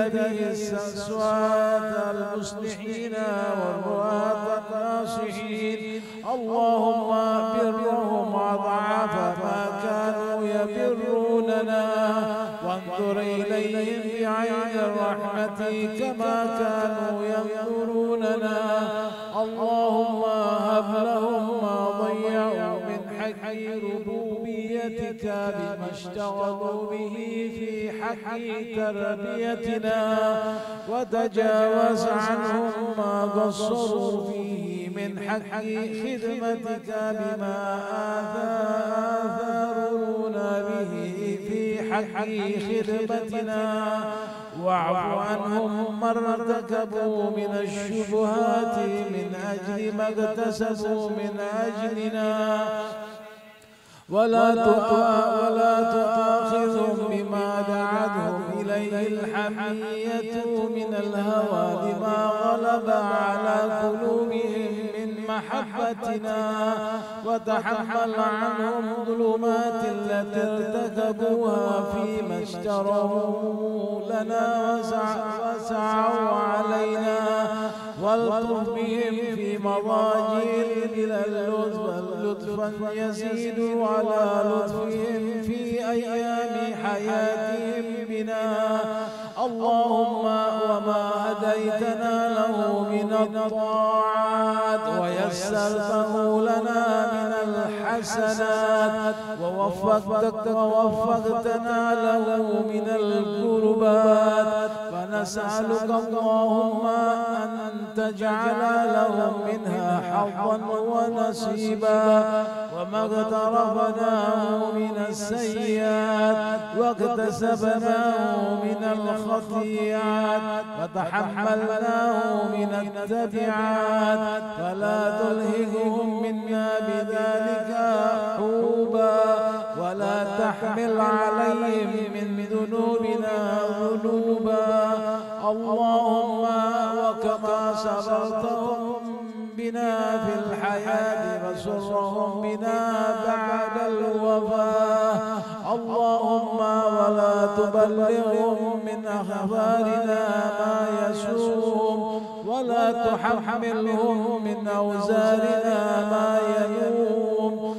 [SPEAKER 10] هذه السواد المصلحين والرواة الناصحين، اللهم برهم أضعاف ما كانوا يبروننا، وانظر إليهم بعين الرحمة كما كانوا ينظروننا. اللهم هب لهم ما ضيعوا من حق ربوبيتك بما اشتغلوا به في حق تربيتنا، وتجاوز عنهم ما قصروا فيه من حق خدمتك بما آثرونا به في حق خدمتنا، واعف عنهم ما ارتكبوا من الشبهات من أجل ما اكتسبوا من أجلنا، ولا تؤاخذهم بما دعتهم إليه الحمية من الهوى لما غلب على قلوبهم من محبتنا، وتحمل عنهم ظلمات التي ارتكبوها فيما اشتروا لنا وسعوا علينا، والطف بهم في مضاجعهم إلى لطفا يزيد على لطفهم في أيام حياتهم بنا. اللهم وما هديتنا له من الطاعات ويسرته لنا من الحسنات ووفقتنا له من القربات، فنسألك اللهم أن تجعل لهم منها حظا ونصيبا، وما اقترفناه من السيئات واكتسبناه من الخطيئات وتحملناه من التبعات، فلا تلههم منا بذلك حوبا، ولا تحمل عليهم من ذنوبنا ذنوبا. اللهم وكما سررتهم بنا في الحياة فسرهم بنا بعد الوفاة، اللهم ولا تبلغهم من أخبارنا ما يسوءهم، ولا تحملهم من أوزارنا ما ينوم،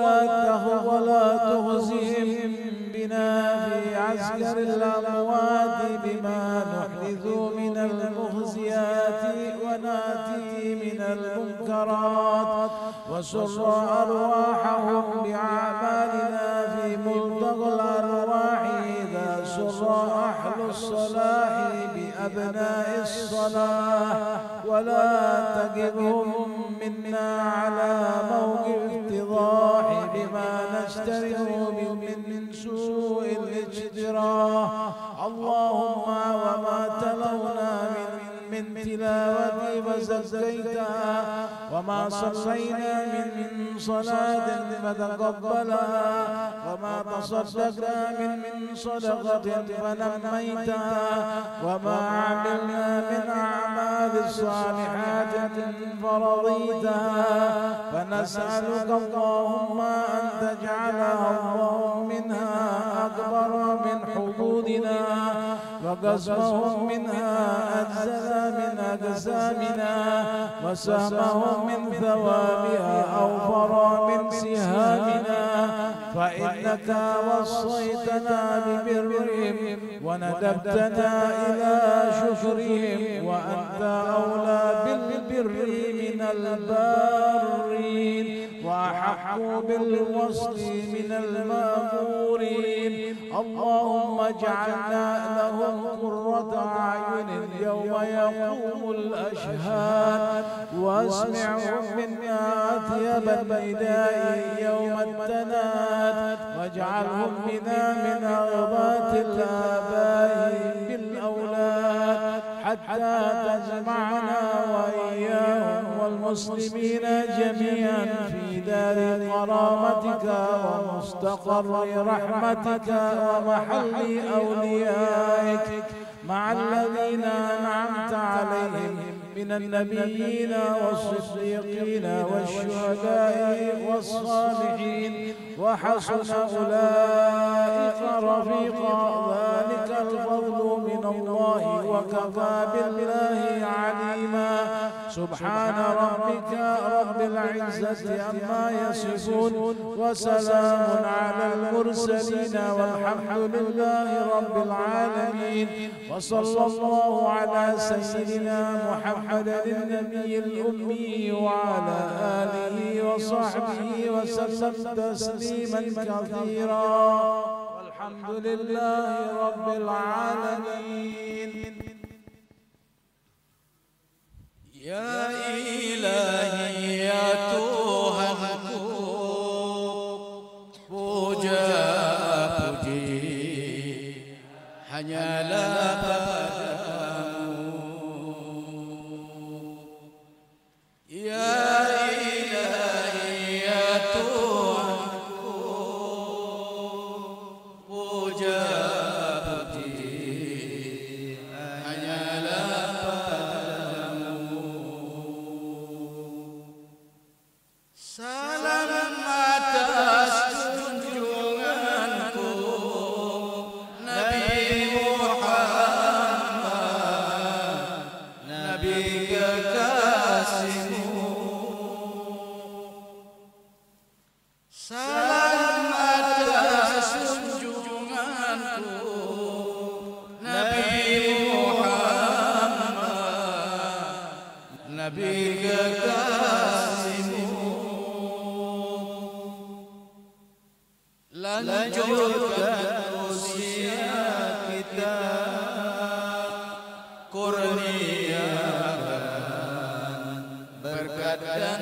[SPEAKER 10] ولا تخزهم بنا في عسكر الأموات بما نحدث من المخزيات وناتي من المنكرات، وسر أرواحهم بأعمالنا في ملتقى الأرواح إذا سر أهل الصلاح بأبناء الصلاح، ولا تجبهم منا على موقف افتضاح بما نشتريه من سوء الاجتراح. اللهم وما تلونا من تلاوة فزكيتها، وما صلينا من صلاة فتقبلها، وما تصدقنا من صدقة فنميتها، وما عملنا من أعمال الصالحات فرضيتها، فنسألك اللهم أن تجعلها اللهم منها أكبر من حدودنا، وقسمهم منها أجزل من أجسامنا، وسهمهم من ثوابها أوفر من سهامنا، فإنك وصيتنا ببرهم وندبتنا إلى شكرهم، وأنت أولى بالبر من البارين، وأحق بالوصل من المأمورين. اللهم اجعلنا لهم قرة أعين يوم يقوم الأشهاد، واسمعهم منا أطيب النداء يوم التناد، واجعلهم بنا من أغبات الآباء بالأولاد، حتى تجمعنا وإياهم والمسلمين جميعا في دار كرامتك ومستقر رحمتك ومحل أوليائك، مع الذين أنعمت عليهم من النبيين والصديقين والشهداء والصالحين وحسن أولئك رفيقا ذلك الفضل من الله وكفى بالله عليما سبحان ربك رب العزة عما يصفون وسلام على المرسلين والحمد لله رب العالمين وصلى الله على سيدنا محمد النبي الأمي وعلى آله وصحبه وسلم تسليما كثيرا والحمد لله رب العالمين.
[SPEAKER 5] Ya ilahi ya Tuhanku, puja puji hanyalah padamu. Ya ilahi ya Tuhanku, puja puji hanyalah salam atas junjunganku Nabi Muhammad, Nabi kekasihmu. Salam atas junjunganku Nabi Muhammad, Nabi kekasihmu. Lanjutkan usia kita, kurniakan berkat dan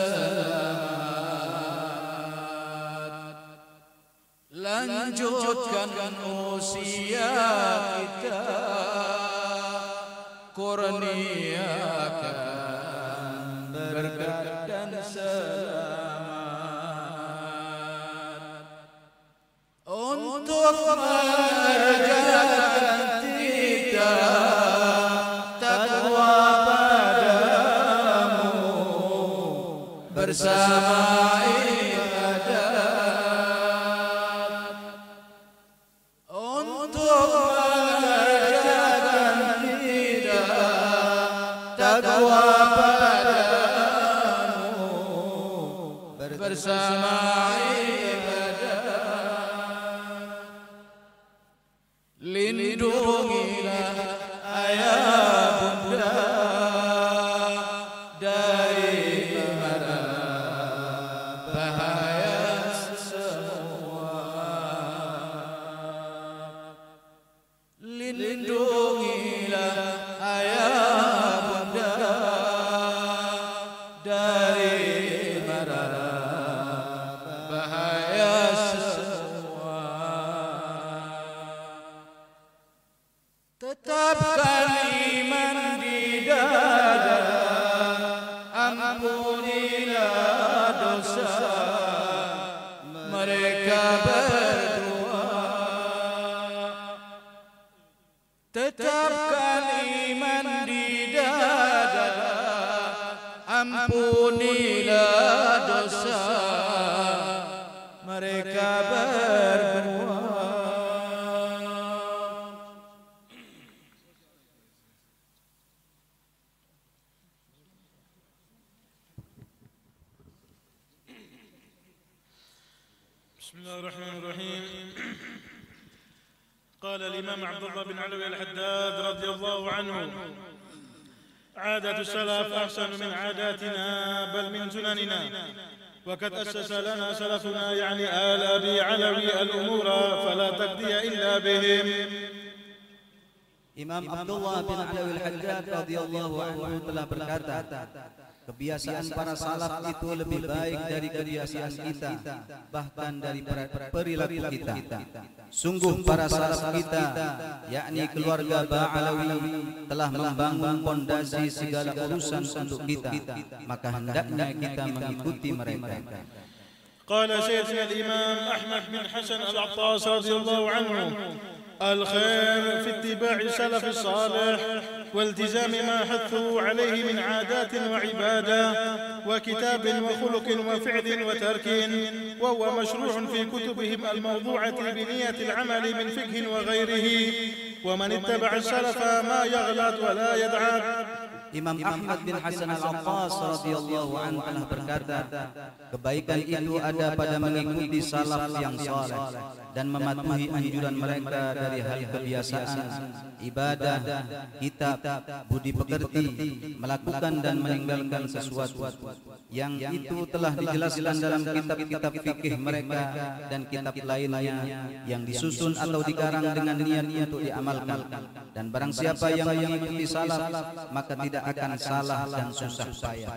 [SPEAKER 5] selamat. Lanjutkan usia kita, kurniakan berkat dan selamat. Untuk mengerjakan tidak takwa padamu bersama ibadat. Untuk mengerjakan tidak takwa padamu bersama lindungilah ayah bunda dari mara bahaya semua. Lindungilah ayah bunda dari mara bahaya semua. Tetapkan iman di dada, ampunilah dosa mereka berdua. Tetapkan iman di dada, ampunilah dosa mereka berdua.
[SPEAKER 3] بسم الله الرحمن الرحيم. قال الإمام عبد الله بن علوي الحداد رضي الله عنه: عادة السلف أحسن من عاداتنا بل من سنننا، وقد أسس لنا سلفنا يعني آل أبي علوي الأمور فلا تقضي إلا بهم.
[SPEAKER 11] Imam Abdullah bin Alawi al-Haddad radhiyallahu anhu telah berkata, kebiasaan para salaf itu lebih baik dari kebiasaan kita, bahkan dari perilaku kita. Sungguh para salaf kita, yakni keluarga Ba'alawi, telah membangun pondasi segala urusan untuk kita, maka hendaknya kita mengikuti mereka.
[SPEAKER 3] قال شيخنا الإمام أحمد بن حسن العطاس رضي الله عنه: الخير في اتباع السلف الصالح والتزام ما حثوا عليه من عادات وعبادة وكتاب وخلق وفعل وترك، وهو مشروع في كتبهم الموضوعة بنية العمل من فقه وغيره، ومن اتبع السلف ما يغلط ولا يدعى.
[SPEAKER 11] Imam Ahmad bin Hasan al-Attas radhiyallahu anhu telah berkata, kebaikan itu ada pada mengikuti salaf yang saleh dan mematuhi anjuran mereka dari hal kebiasaan, ibadah, kitab, budi pekerti, melakukan dan meninggalkan sesuatu yang itu telah dijelaskan dalam kitab-kitab fikih mereka dan kitab lainnya yang disusun atau dikarang dengan niat untuk diamalkan. Dan barang siapa yang mengikuti salaf maka tidak akan salah dan susah payah.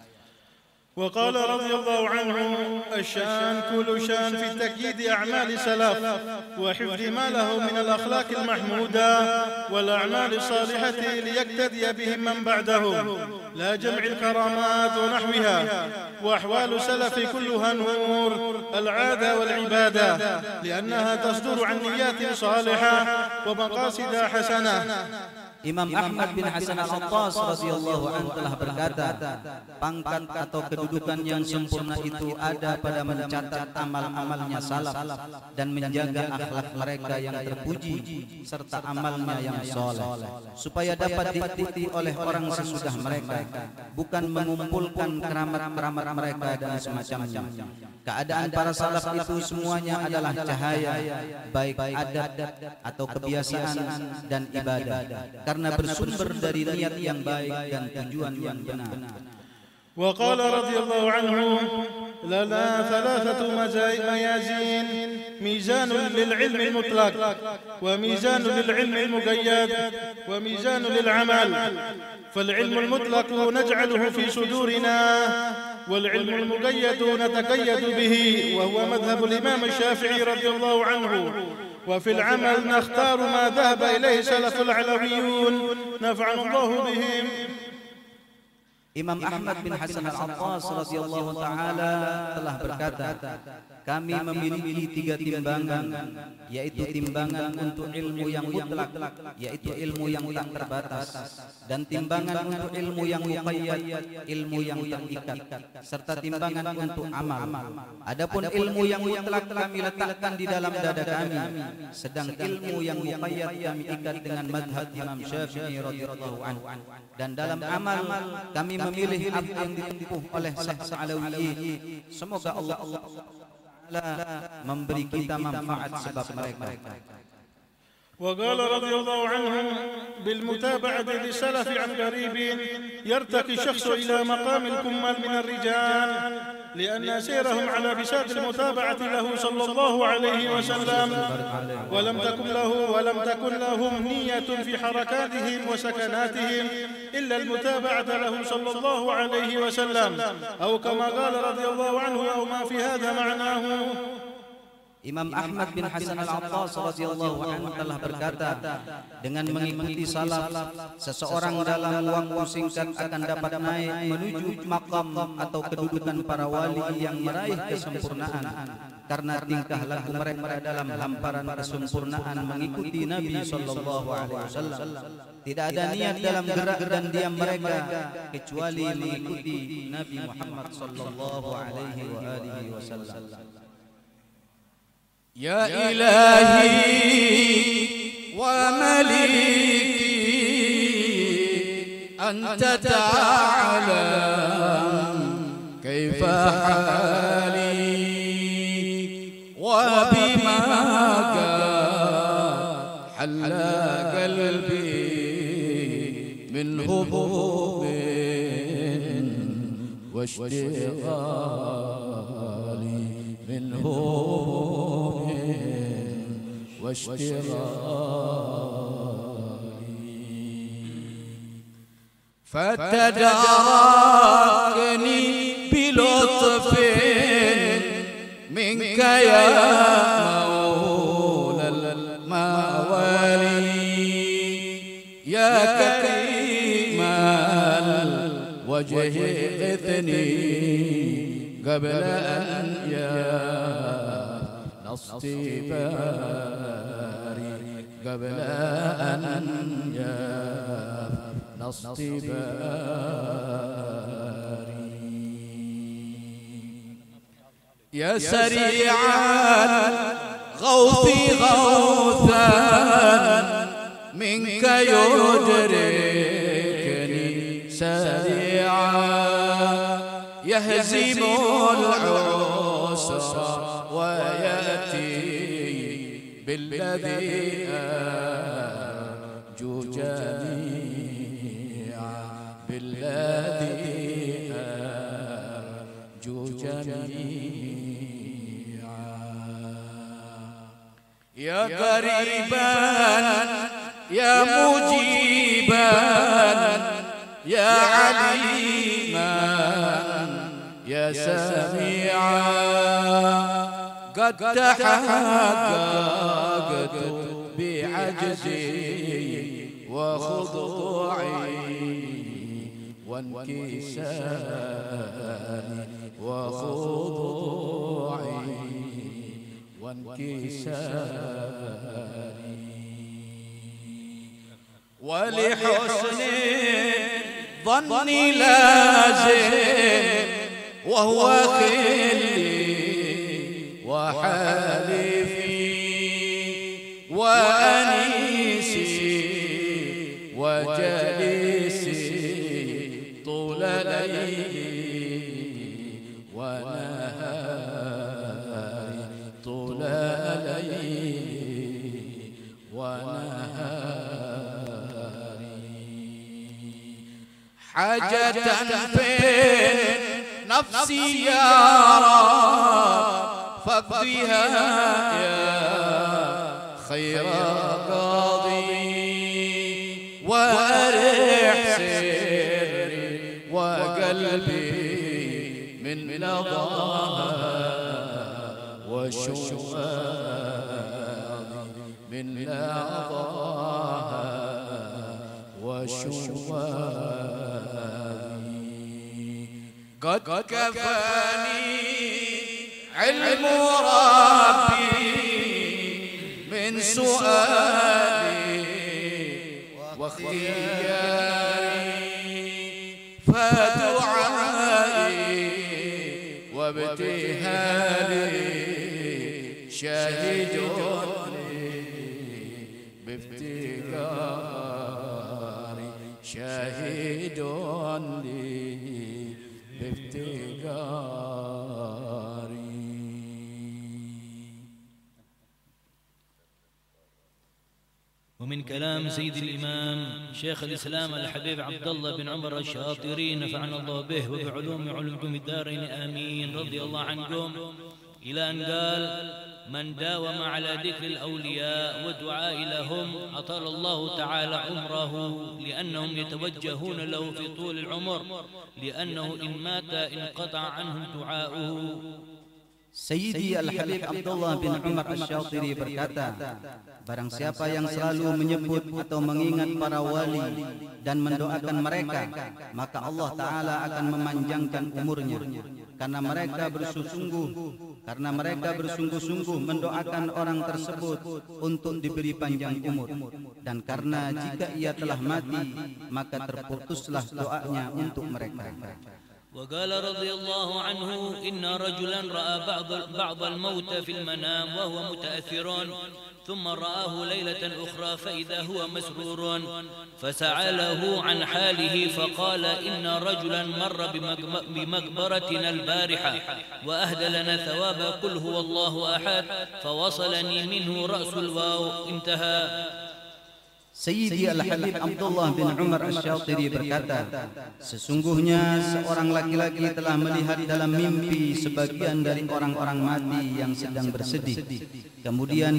[SPEAKER 3] وقال رضي الله عنه: الشان كل شان في تكييد أعمال سلف وحفظ ما له من الأخلاق المحمودة والأعمال الصالحة ليقتدي بهم من بعدهم، لا جمع الكرامات ونحوها. وأحوال سلف كلها نور العادة والعبادة، لأنها تصدر عن نيات صالحة ومقاصد حسنة.
[SPEAKER 11] Imam Ahmad bin Hasan al-Attas radhiyallahu anhu telah berkata, pangkat atau kedudukan yang sempurna itu ada pada mencatat amal-amalnya salaf dan menjaga akhlak mereka yang terpuji serta amalnya yang saleh, supaya dapat diikuti oleh orang sesudah mereka, bukan mengumpulkan keramat-keramat mereka dan semacamnya. Keadaan para salaf itu semuanya adalah cahaya, baik adat atau kebiasaan dan ibadah, karena bersumber dari niat yang baik dan tujuan yang benar.
[SPEAKER 3] وقال رضي الله عنه: لنا ثلاثة ميازين، ميزان للعلم المطلق، وميزان للعلم المقيد، وميزان للعمل. فالعلم المطلق نجعله في صدورنا، والعلم المقيد نتقيد به، وهو مذهب الإمام الشافعي رضي الله عنه. وفي العمل نختار ما ذهب إليه سلف العلويون نفعنا الله بهم.
[SPEAKER 11] Imam Ahmad bin Hasan al-Attas radhiyallahu taala telah berkata, kami memiliki 3 timbangan, yaitu timbangan untuk ilmu yang mutlak, yaitu ilmu yang tak terbatas, dan timbangan untuk ilmu yang muqayyad, ilmu yang terikat, serta timbangan untuk amal. Adapun ilmu yang mutlak kami letakkan di dalam dada kami, sedang ilmu yang muqayyad kami ikat dengan madhab Imam Syafi'i radhiyallahu anhu. Dan dalam amal kami memilih apa yang ditempuh oleh salaf alawiyyin. Semoga Allah memberi kita manfaat sebab mereka.
[SPEAKER 3] وقال رضي الله عنه: بالمتابعة للسلف عن قريب يرتقي الشخص إلى مقام الكمال من الرجال، لأن سيرهم على بساط المتابعة له صلى الله عليه وسلم، ولم تكن لهم نية في حركاتهم وسكناتهم إلا المتابعة له صلى الله عليه وسلم، أو كما قال رضي الله عنه: أو ما في هذا معناه.
[SPEAKER 11] Imam Ahmad bin Hasan al-Attas radhiyallahu anhu telah berkata, dengan mengikuti salaf, seseorang dalam waktu singkat akan dapat naik menuju makam atau kedudukan para wali yang meraih kesempurnaan, karena tingkah laku mereka dalam hamparan kesempurnaan mengikuti Nabi sallallahu alaihi wasallam. Tidak ada niat dalam gerak dan diam mereka kecuali mengikuti Nabi Muhammad sallallahu alaihi wasallam.
[SPEAKER 5] يا إلهي ومليكي أنت تعلم كيف حالي وبما حل قلبي من هبوب واشتغالي من هبوب فتداركني بلطف منك يا مولى الموالي يا كريم الوجه غثني قبل أن اصطفاري قبل أن يا سريعا غوثي غوثا منك يدركني سريعا يهزم العسر ويأتي بالذي أرجو جميعا بالذي أرجو جميعا يا قريبا يا مجيبا يا عليما يا سميعا قد تحققت بعجزي وخضوعي وانكساري وخضوعي وانكساري ولحسن ظني لازم وهو خلي وحالفي وأنيسي وجليسي طول ليلي ونهاري طول ليلي ونهاري حاجة في نفسي يا رب فاقضيها يا خير قاضي وارح سري وقلبي من نضاها وشوادي من نضاها وشوادي قد كفاني علم ربي من سؤالي واختياري فدعائي وابتهالي شاهد بافتقاري شاهد لي بافتقاري.
[SPEAKER 4] ومن كلام سيد الإمام شيخ الإسلام الحبيب عبد الله بن عمر الشاطري نفعنا الله به وبعلوم الدارين آمين رضي الله عنكم، إلى أن قال: من داوم على ذكر الأولياء والدعاء لهم أطال الله تعالى عمره، لأنهم يتوجهون له في طول العمر، لأنه إن مات انقطع عنهم دعاؤه.
[SPEAKER 11] Sayyidi Al-Habib Abdullah bin Umar Asy-Syatiri berkata, barang siapa yang selalu menyebut atau mengingat para wali dan mendoakan mereka, maka Allah Ta'ala akan memanjangkan umurnya, karena mereka bersungguh-sungguh mendoakan orang tersebut untuk diberi panjang umur, dan karena jika ia telah mati maka terputuslah doanya untuk mereka.
[SPEAKER 4] وقال رضي الله عنه: إن رجلا رأى بعض الموت في المنام وهو متأثر، ثم رآه ليلة أخرى فإذا هو مسرور، فسأله عن حاله فقال: إن رجلا مر بمقبرتنا البارحة وأهدى لنا ثواب قل هو الله أحد، فوصلني منه رأس الواو. انتهى.
[SPEAKER 11] Sayyidi Al-Habib Abdullah bin Umar Asy-Syatiri berkata, sesungguhnya seorang laki-laki telah melihat dalam mimpi sebagian dari orang-orang mati yang sedang bersedih. Kemudian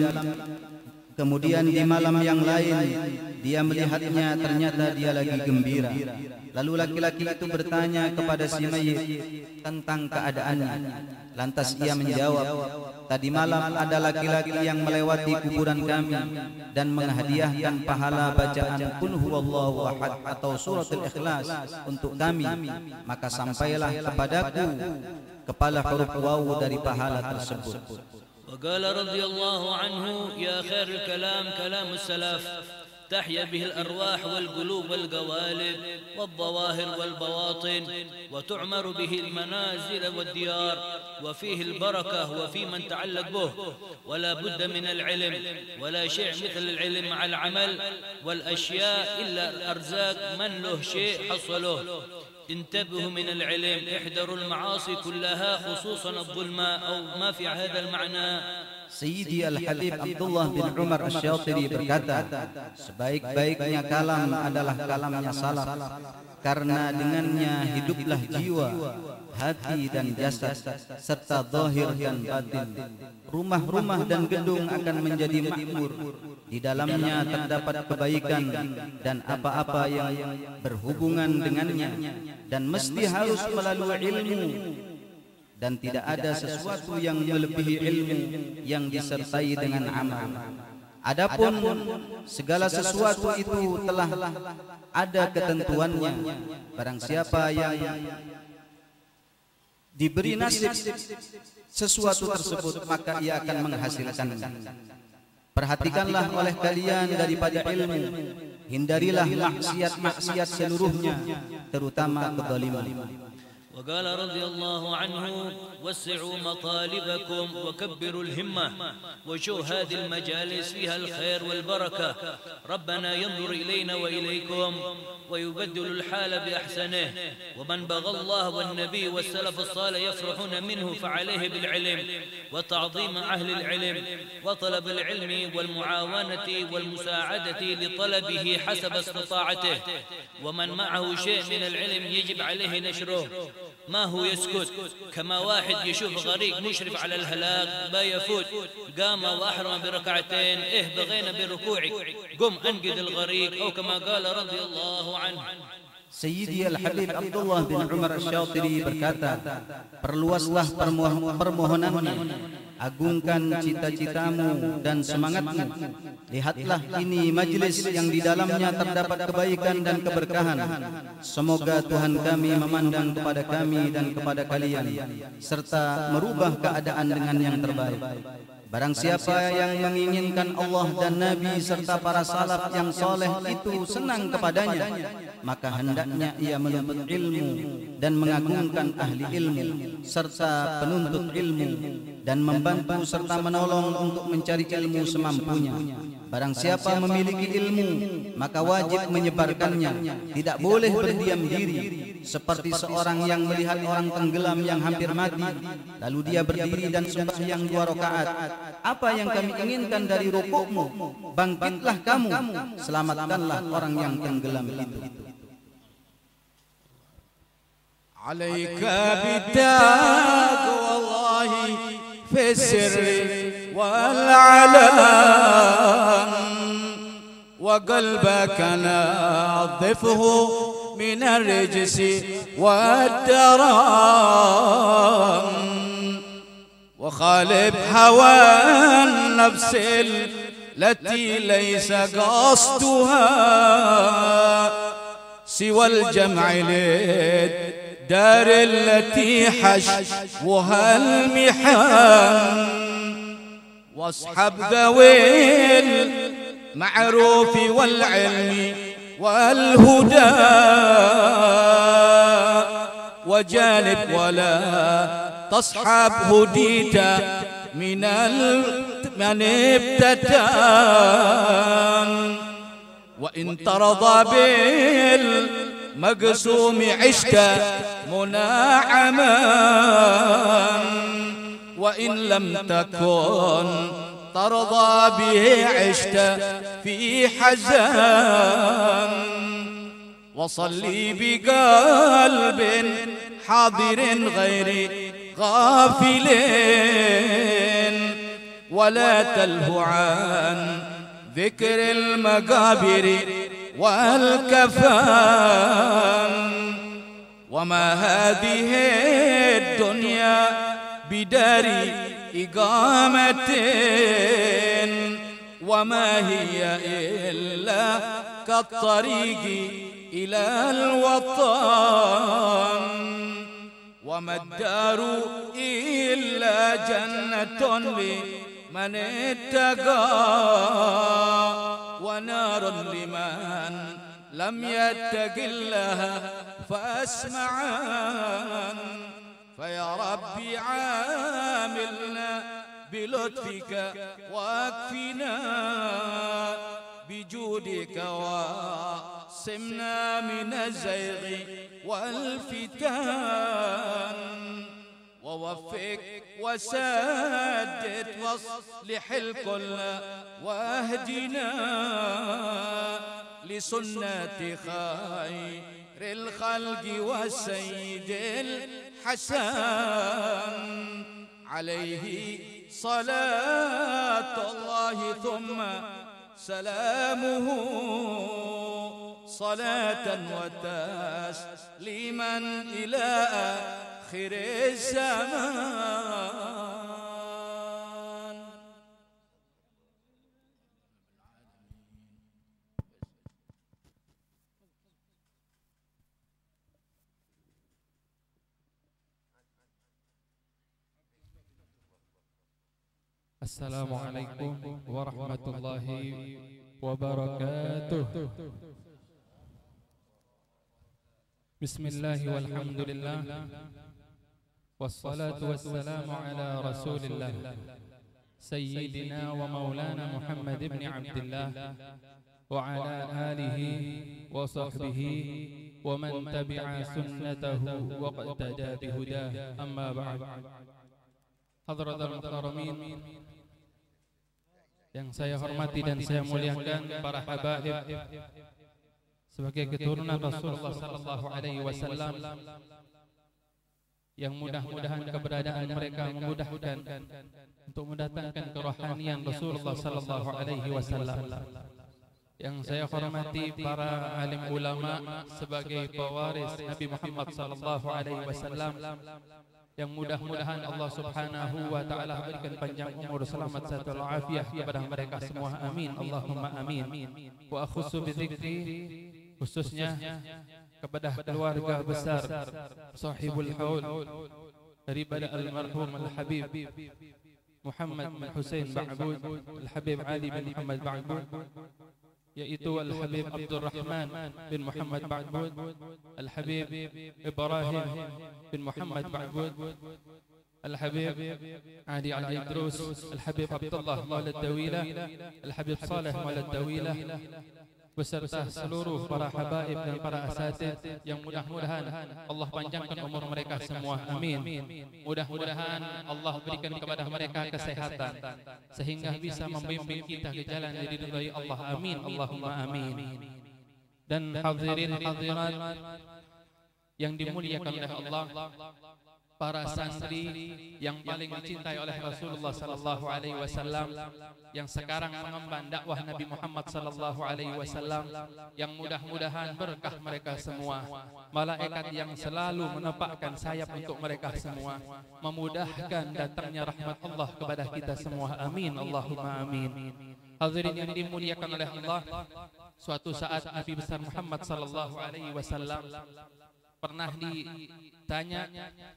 [SPEAKER 11] di malam yang lain dia melihatnya, ternyata dia lagi gembira. Lalu laki-laki itu bertanya kepada si mayit tentang keadaannya. Lantas ia menjawab, tadi malam ada laki-laki yang melewati kuburan kami dan menghadiahkan pahala bacaan Qul huwallahu ahad atau suratul Ikhlas untuk kami, maka sampailah kepadaku kepala huruf wawu dari pahala tersebut.
[SPEAKER 4] وقال رضي الله عنه: يا خير الكلام كلام السلف، تحيا به الأرواح والقلوب والقوالب والظواهر والبواطن، وتعمر به المنازل والديار، وفيه البركة وفي من تعلق به. ولا بد من العلم، ولا شيء مثل العلم مع العمل، والأشياء إلا الأرزاق من له شيء حصله. انتبهوا من العلم، احذروا المعاصي كلها خصوصا الظلم أو ما في هذا المعنى.
[SPEAKER 11] Sayyidi Al-Habib Abdullah bin Umar Asy-Syatiri berkata, sebaik-baiknya kalam adalah kalamnya salaf, karena dengannya hiduplah jiwa, hati dan jasad, serta zahir dan batin. Rumah-rumah dan gedung akan menjadi makmur, di dalamnya terdapat kebaikan dan apa-apa yang berhubungan dengannya, dan mesti harus melalui ilmu. Dan tidak ada sesuatu yang melebihi ilmu yang disertai dengan amal. Adapun segala sesuatu itu telah ada ketentuannya. Barang siapa yang diberi nasib sesuatu tersebut, maka ia akan menghasilkannya. Perhatikanlah oleh kalian daripada ilmu, hindarilah maksiat-maksiat seluruhnya, terutama kezaliman.
[SPEAKER 4] وقال رضي الله عنه: وسعوا مطالبكم وكبروا الهمة، وشو هذه المجالس فيها الخير والبركة. ربنا ينظر إلينا وإليكم ويبدل الحال بأحسنه. ومن بغى الله والنبي والسلف الصالح يفرحون منه، فعليه بالعلم وتعظيم أهل العلم وطلب العلم والمعاونة والمساعدة لطلبه حسب استطاعته. ومن معه شيء من العلم يجب عليه نشره، ما هو يسكت. كما واحد يشوف غريق مشرف على الهلاك ما يفوت، قام وأحرم بركعتين، بغينا بركوعك، قم أنقذ الغريق، أو كما قال رضي الله عنه.
[SPEAKER 11] Sayyidi Al-Habib Abdullah bin Umar Asy-Syatiri berkata, perluaslah permohonanmu, agungkan cita-citamu dan semangatmu. Lihatlah ini majlis yang di dalamnya terdapat kebaikan dan keberkahan. Semoga Tuhan kami memandang kepada kami dan kepada kalian, serta merubah keadaan dengan yang terbaik. Barang siapa yang menginginkan Allah dan Nabi serta para salaf yang soleh itu senang kepadanya, maka hendaknya ia menuntut ilmu dan mengagungkan ahli ilmu serta penuntut ilmu, dan membantu serta menolong untuk mencari ilmu semampunya. Barang siapa memiliki ilmu, maka wajib menyebarkannya, tidak boleh berdiam diri. Seperti seorang yang melihat orang tenggelam yang hampir mati, lalu dia berdiri dan sembahyang 2 rakaat. Apa yang kami inginkan dari rukukmu? Bangkitlah kamu, selamatkanlah orang yang tenggelam itu.
[SPEAKER 5] Alaika bitaqwallahi fi sirri wal alan, wa qalbaka nadhifhu من الرجس والدرام، وخالف هوى النفس التي ليس قصدها سوى الجمع للدار التي حشوها المحن، واصحب ذوي المعروف والعلم والهدى، وجانب ولا تصحب هديت من ابتتان، وإن ترضى بالمقسوم عشت مناعما، وإن لم تكن ترضى به عشت في حزان، وصلي بقلب حاضر غير غافل، ولا تلهو عن ذكر المقابر والكفان، وما هذه الدنيا بدار إقامة، وما هي إلا كالطريق إلى الوطن، وما الدار إلا جنة لمن اتقى، ونار لمن لم يتق الله فأسمعان فيا ربي عاملنا بلطفك واكفنا بجودك وعصمنا من الزيغ والفتن ووفق وسدد واصلح الكل واهدنا لسنة خير الخلق والسيد الحسن عليه صلاة الله ثم سلامه صلاة وتسليما إلى آخر الزمان.
[SPEAKER 12] Assalamualaikum warahmatullahi wabarakatuh. Bismillah walhamdulillah wassalatu wassalamu ala rasulillah Sayyidina wa maulana Muhammad ibn Abdullah wa ala alihi wa sahbihi wa man tabi'a sunnatahu wa qtada bihudah, amma ba'd. Hadratul muhtaramin yang saya hormati dan saya muliakan, para habaib sebagai keturunan Rasulullah sallallahu alaihi wasallam, yang mudah-mudahan keberadaan mereka memudahkan untuk mendatangkan kerohanian Rasulullah sallallahu alaihi wasallam. Yang saya hormati para alim ulama sebagai pewaris Nabi Muhammad sallallahu alaihi wasallam, yang mudah-mudahan Allah Subhanahu wa taala berikan panjang umur, selamat serta afiat kepada mereka semua. Amin, Allahumma amin. Wa akhussu bidzikri, khususnya kepada keluarga besar sahibul haul daripada almarhum al-habib Muhammad bin Hussein Ba'bud, al-habib Ali bin Muhammad Ba'bud, yaitu Al-Habib Abdul Rahman bin Muhammad Ba'bud, Al-Habib Ibrahim bin Muhammad Ba'bud, Al-Habib Ali Al-Idrus, Al-Habib Abdullah Maulad Dawilah, Al-Habib Saleh Maulad Dawilah, beserta seluruh para habaib dan para asatid, yang mudah-mudahan Allah panjangkan umur mereka semua. Amin. Mudah-mudahan Allah berikan kepada mereka kesehatan sehingga bisa membimbing kita ke jalan yang diridhai Allah. Amin, Allahumma amin. Dan hadirin hadirat yang dimuliakan oleh Allah, para santri yang paling dicintai oleh Rasulullah sallallahu alaihi wasallam, yang sekarang mengemban dakwah Nabi Muhammad sallallahu alaihi wasallam, yang mudah-mudahan berkah mereka semua, malaikat yang selalu menepakkan sayap untuk mereka semua, memudahkan datangnya rahmat Allah kepada kita semua. Amin, Allahumma amin. Hadirin yang dimuliakan oleh Allah, suatu saat Nabi besar Muhammad sallallahu alaihi wasallam pernah ditanya,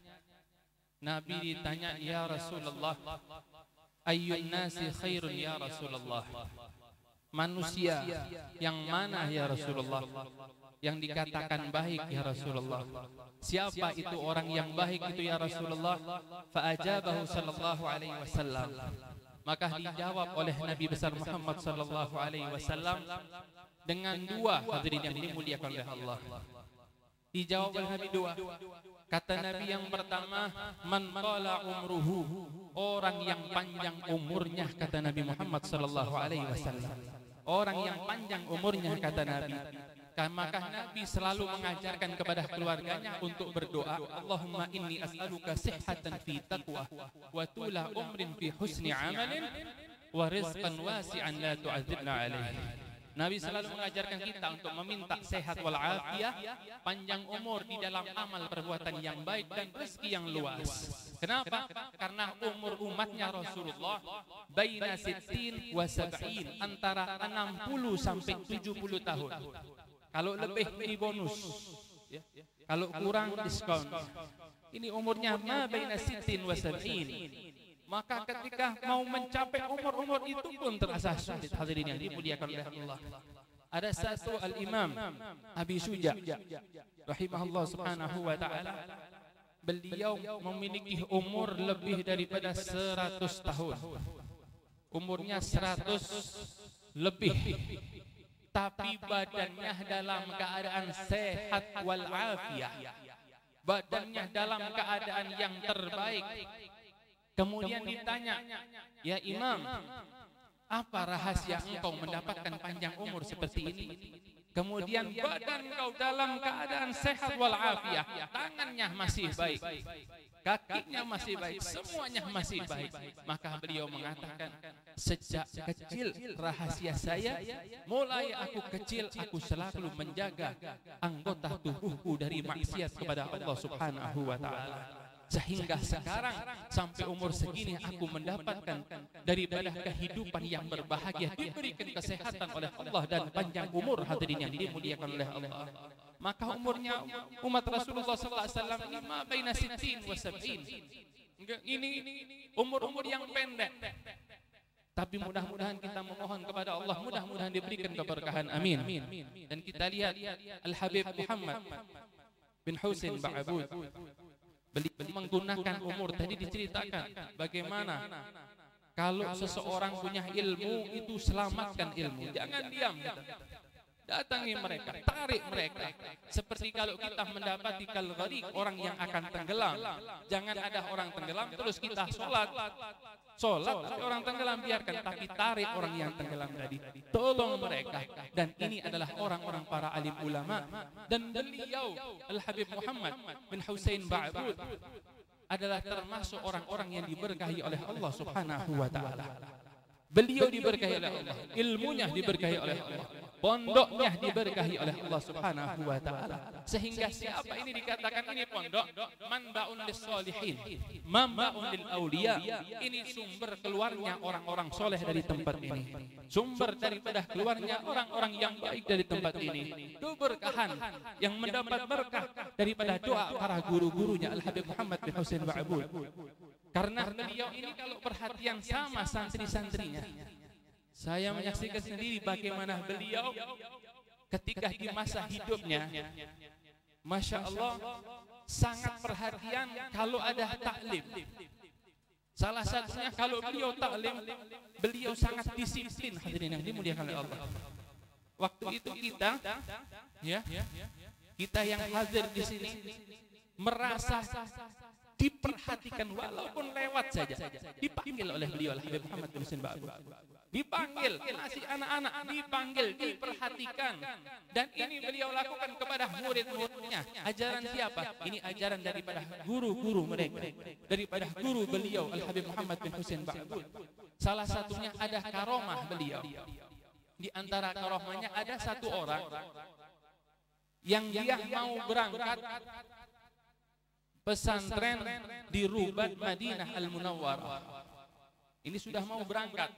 [SPEAKER 12] Nabi ditanya, ya Rasulullah, ayyun nasi khairun ya Rasulullah, manusia yang mana ya Rasulullah yang dikatakan baik ya Rasulullah, siapa itu orang yang baik itu ya Rasulullah? Fa'ajabahu sallallahu alaihi wasallam, maka dijawab oleh Nabi besar Muhammad sallallahu alaihi wasallam dengan dua, hadirin yang dimuliakan oleh Allah. Dijawab oleh Nabi dua. Kata Nabi yang pertama, man qala umruhu, orang yang panjang umurnya, kata Nabi Muhammad sallallahu alaihi wasallam. Orang yang panjang umurnya, kata Nabi. Maka Nabi selalu mengajarkan kepada keluarganya untuk berdoa, Allahumma inni as'aluka sihhatan fi taqwa wa tula umrin fi husni amalin wa rizqan wasi'an la tu'adzibna alaihi. Nabi selalu mengajarkan kita untuk meminta sehat walafiat, panjang umur di dalam amal perbuatan yang baik dan rezeki yang luas. Kenapa? Karena umur umatnya Rasulullah baina 60 wa 70, antara 60 sampai 70 tahun. Kalau lebih ini bonus, kalau kurang diskon. Ini umurnya ma baina 60 wa 70. Maka ketika mau mencapai umur-umur itu pun terasa sulit, hadirin yang dimuliakan oleh Allah. Ada satu al-Imam Abi Suja rahimahullah subhanahu wa ta'ala. Beliau memiliki umur lebih daripada 100 tahun. Umurnya 100 lebih. Tapi badannya dalam keadaan sehat wal afiyah. Badannya dalam keadaan yang terbaik. Kemudian ditanya, "Ya Imam, apa rahasia engkau mendapatkan panjang umur seperti ini?" Kemudian badan kau dalam keadaan sehat wal afiyah, tangannya masih baik, kakinya masih baik, semuanya masih baik. Maka beliau mengatakan, sejak kecil rahasia saya, mulai aku kecil aku selalu menjaga anggota tubuhku dari maksiat kepada Allah Subhanahu wa ta'ala. Sehingga sekarang sampai umur segini aku mendapatkan daripada kehidupan yang berbahagia, diberikan kesehatan oleh Allah dan panjang umur, hadirin yang dimuliakan oleh Allah. Maka umurnya umat Rasulullah SAW ini ma baina 60 wa 70. Ini umur-umur yang pendek. Tapi mudah-mudahan kita memohon kepada Allah, mudah-mudahan diberikan keberkahan. Amin. Dan kita lihat Al-Habib Muhammad bin Husain Ba'abud. Beliau menggunakan umur. Tadi diceritakan bagaimana kalau seseorang punya ilmu itu selamatkan ilmu, jangan diam. Datangi mereka, tarik mereka. Seperti kalau kita mendapati kal-gharik, orang yang akan tenggelam, jangan ada orang tenggelam terus kita sholat tapi orang tenggelam biarkan, tapi tarik orang yang tenggelam tadi, tolong mereka. Dan ini adalah orang-orang para alim ulama. Dan beliau Al-Habib Muhammad bin Husain Ba'abud adalah termasuk orang-orang yang diberkahi oleh Allah Subhanahu wa ta'ala. Beliau diberkahi oleh Allah, ilmunya diberkahi oleh Allah, pondoknya diberkahi oleh Allah Subhanahu wa ta'ala. Sehingga siapa ini dikatakan ini pondok, manba'un lis-sholihin, manba'un lil-awliya. Ini sumber keluarnya orang-orang soleh dari tempat ini, sumber daripada keluarnya orang-orang yang baik dari tempat ini. Keberkahan yang mendapat berkah daripada doa para guru-gurunya Al-Habib Muhammad bin Husain Ba'abud. Karena beliau ini kalau perhatian sama santri-santrinya, saya menyaksikan sendiri bagaimana beliau ketika di masa hidupnya, Masya Allah, sangat perhatian kalau ada taklim. Salah satunya kalau beliau taklim, beliau sangat disiplin, hadirin yang dimuliakan oleh Allah. Waktu itu kita yang hadir di sini merasa diperhatikan walaupun lewat saja, dipanggil oleh beliau Al-Habib Muhammad bin Husain Ba'abud, dipanggil, masih anak-anak dipanggil, diperhatikan. Dan ini beliau lakukan kepada murid-muridnya. Ajaran siapa? Ini ajaran daripada guru-guru mereka, daripada guru beliau Al-Habib Muhammad bin Husain Ba'abud. Salah satunya ada karomah beliau. Di antara karomahnya ada satu orang yang dia mau berangkat pesantren di Rubat Madinah Al-Munawwarah. Ini sudah mau berangkat,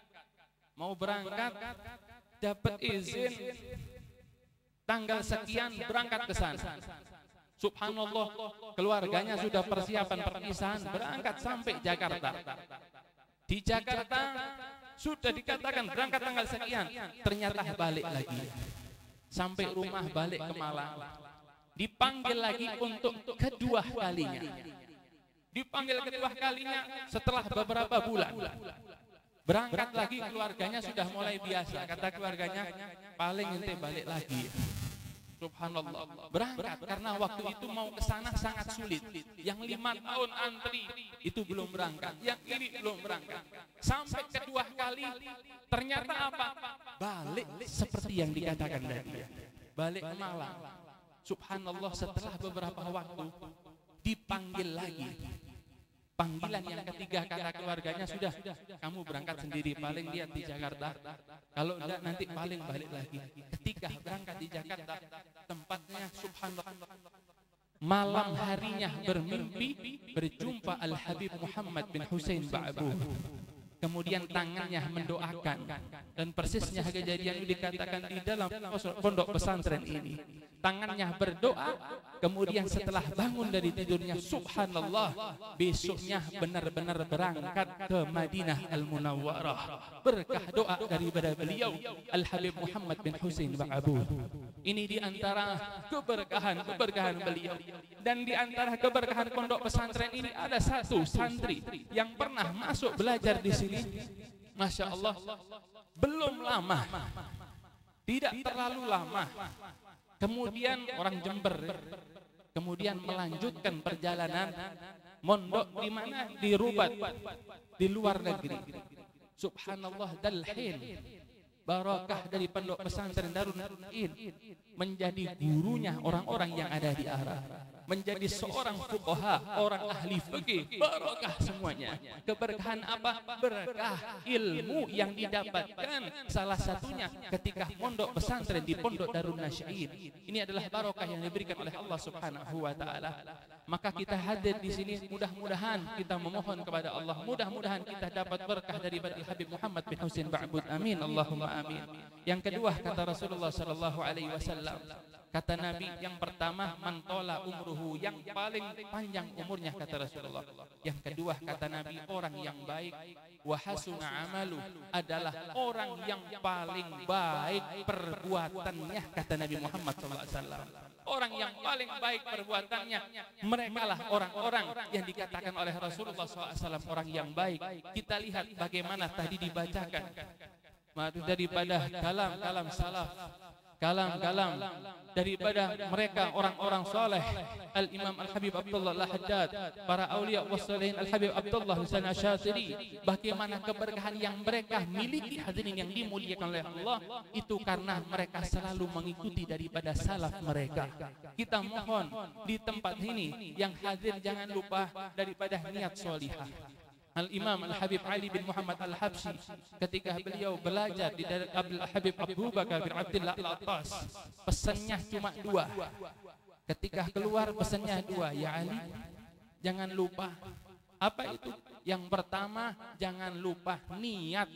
[SPEAKER 12] dapat izin tanggal sekian berangkat ke sana. Subhanallah, keluarganya sudah persiapan perpisahan, berangkat sampai Jakarta. Di Jakarta sudah dikatakan berangkat tanggal sekian, ternyata balik lagi. Sampai rumah balik ke Malang, dipanggil lagi untuk kedua kalinya. Dipanggil kedua kalinya setelah beberapa bulan. Berangkat lagi, keluarganya sudah mulai biasa. Kata keluarganya, paling ente balik lagi. Subhanallah, berangkat karena waktu itu mau ke sana sangat sulit. Yang 5 tahun antri itu belum berangkat, yang ini belum berangkat. Sampai kedua kali ternyata apa? Balik seperti yang dikatakan tadi. Balik ke Malang. Subhanallah, setelah beberapa waktu dipanggil lagi. Panggilan yang ketiga, kata keluarganya, sudah kamu berangkat sendiri, paling lihat di Jakarta, kalau enggak nanti paling balik lagi. Ketika berangkat di Jakarta, tempatnya subhanallah, malam harinya bermimpi berjumpa Al-Habib Muhammad bin Husain Ba'abud. Kemudian tangannya mendoakan, dan persisnya kejadian itu dikatakan di dalam pondok pesantren ini. tangannya berdoa, kemudian setelah bangun dari tidurnya, subhanallah, besoknya benar-benar berangkat ke Madinah Al-Munawwarah berkah doa daripada beliau Al-Habib Muhammad bin Husain Ba'abud. Ini di antara keberkahan beliau. Dan di antara keberkahan pondok pesantren ini ada satu santri yang pernah masuk belajar di sini, Masya Allah, belum lama, tidak terlalu lama, kemudian orang Jember, kemudian melanjutkan perjalanan mondok di mana? Di Rubat, di luar negeri. Subhanallah, Dalhil, barakah dari pondok pesantren Darul Naim, menjadi gurunya orang-orang yang ada di Arab, menjadi seorang fuqaha, orang ahli fikih, barakah semuanya. Keberkahan apa? Berkah ilmu yang didapatkan, salah satunya ketika mondok pesantren di Pondok Darul Naim. Ini adalah barakah yang diberikan oleh Allah Subhanahu wa taala. Maka kita hadir di sini, mudah-mudahan kita memohon kepada Allah, mudah-mudahan kita dapat berkah daripada Habib Muhammad bin Husain Ba'abud. Amin, Allahumma amin. Yang kedua, kata Rasulullah sallallahu alaihi wasallam, kata Nabi, yang pertama, mantola umruhu, yang paling panjang umurnya, kata Rasulullah. Yang kedua, kata Nabi, orang yang baik, wa hasuna amalu, adalah orang yang paling baik perbuatannya, kata Nabi Muhammad sallallahu alaihi wasallam. Orang yang paling baik perbuatannya, merekalah orang-orang yang dikatakan oleh Rasulullah SAW orang yang baik. Kita lihat bagaimana tadi dibacakan daripada kalam-kalam salaf, kalam-kalam daripada mereka orang-orang saleh, Al-Imam Al-Habib Abdullah Al-Haddad, para awliya wassalihin, Al-Habib Abdullah Husain Asyatiri, bagaimana keberkahan yang mereka miliki, hadirin yang dimuliakan oleh Allah, itu karena mereka selalu mengikuti daripada salaf mereka. Kita mohon di tempat ini yang hadir jangan lupa daripada niat solihah. Al-Imam Al-Habib Ali bin Muhammad Al-Habsyi, ketika beliau belajar di Al-Habib Abu Bakar bin Abdullah Al-Attas, pesannya cuma dua. Ketika keluar pesannya dua, ya Ali, jangan lupa. Apa itu? Yang pertama, jangan lupa niat.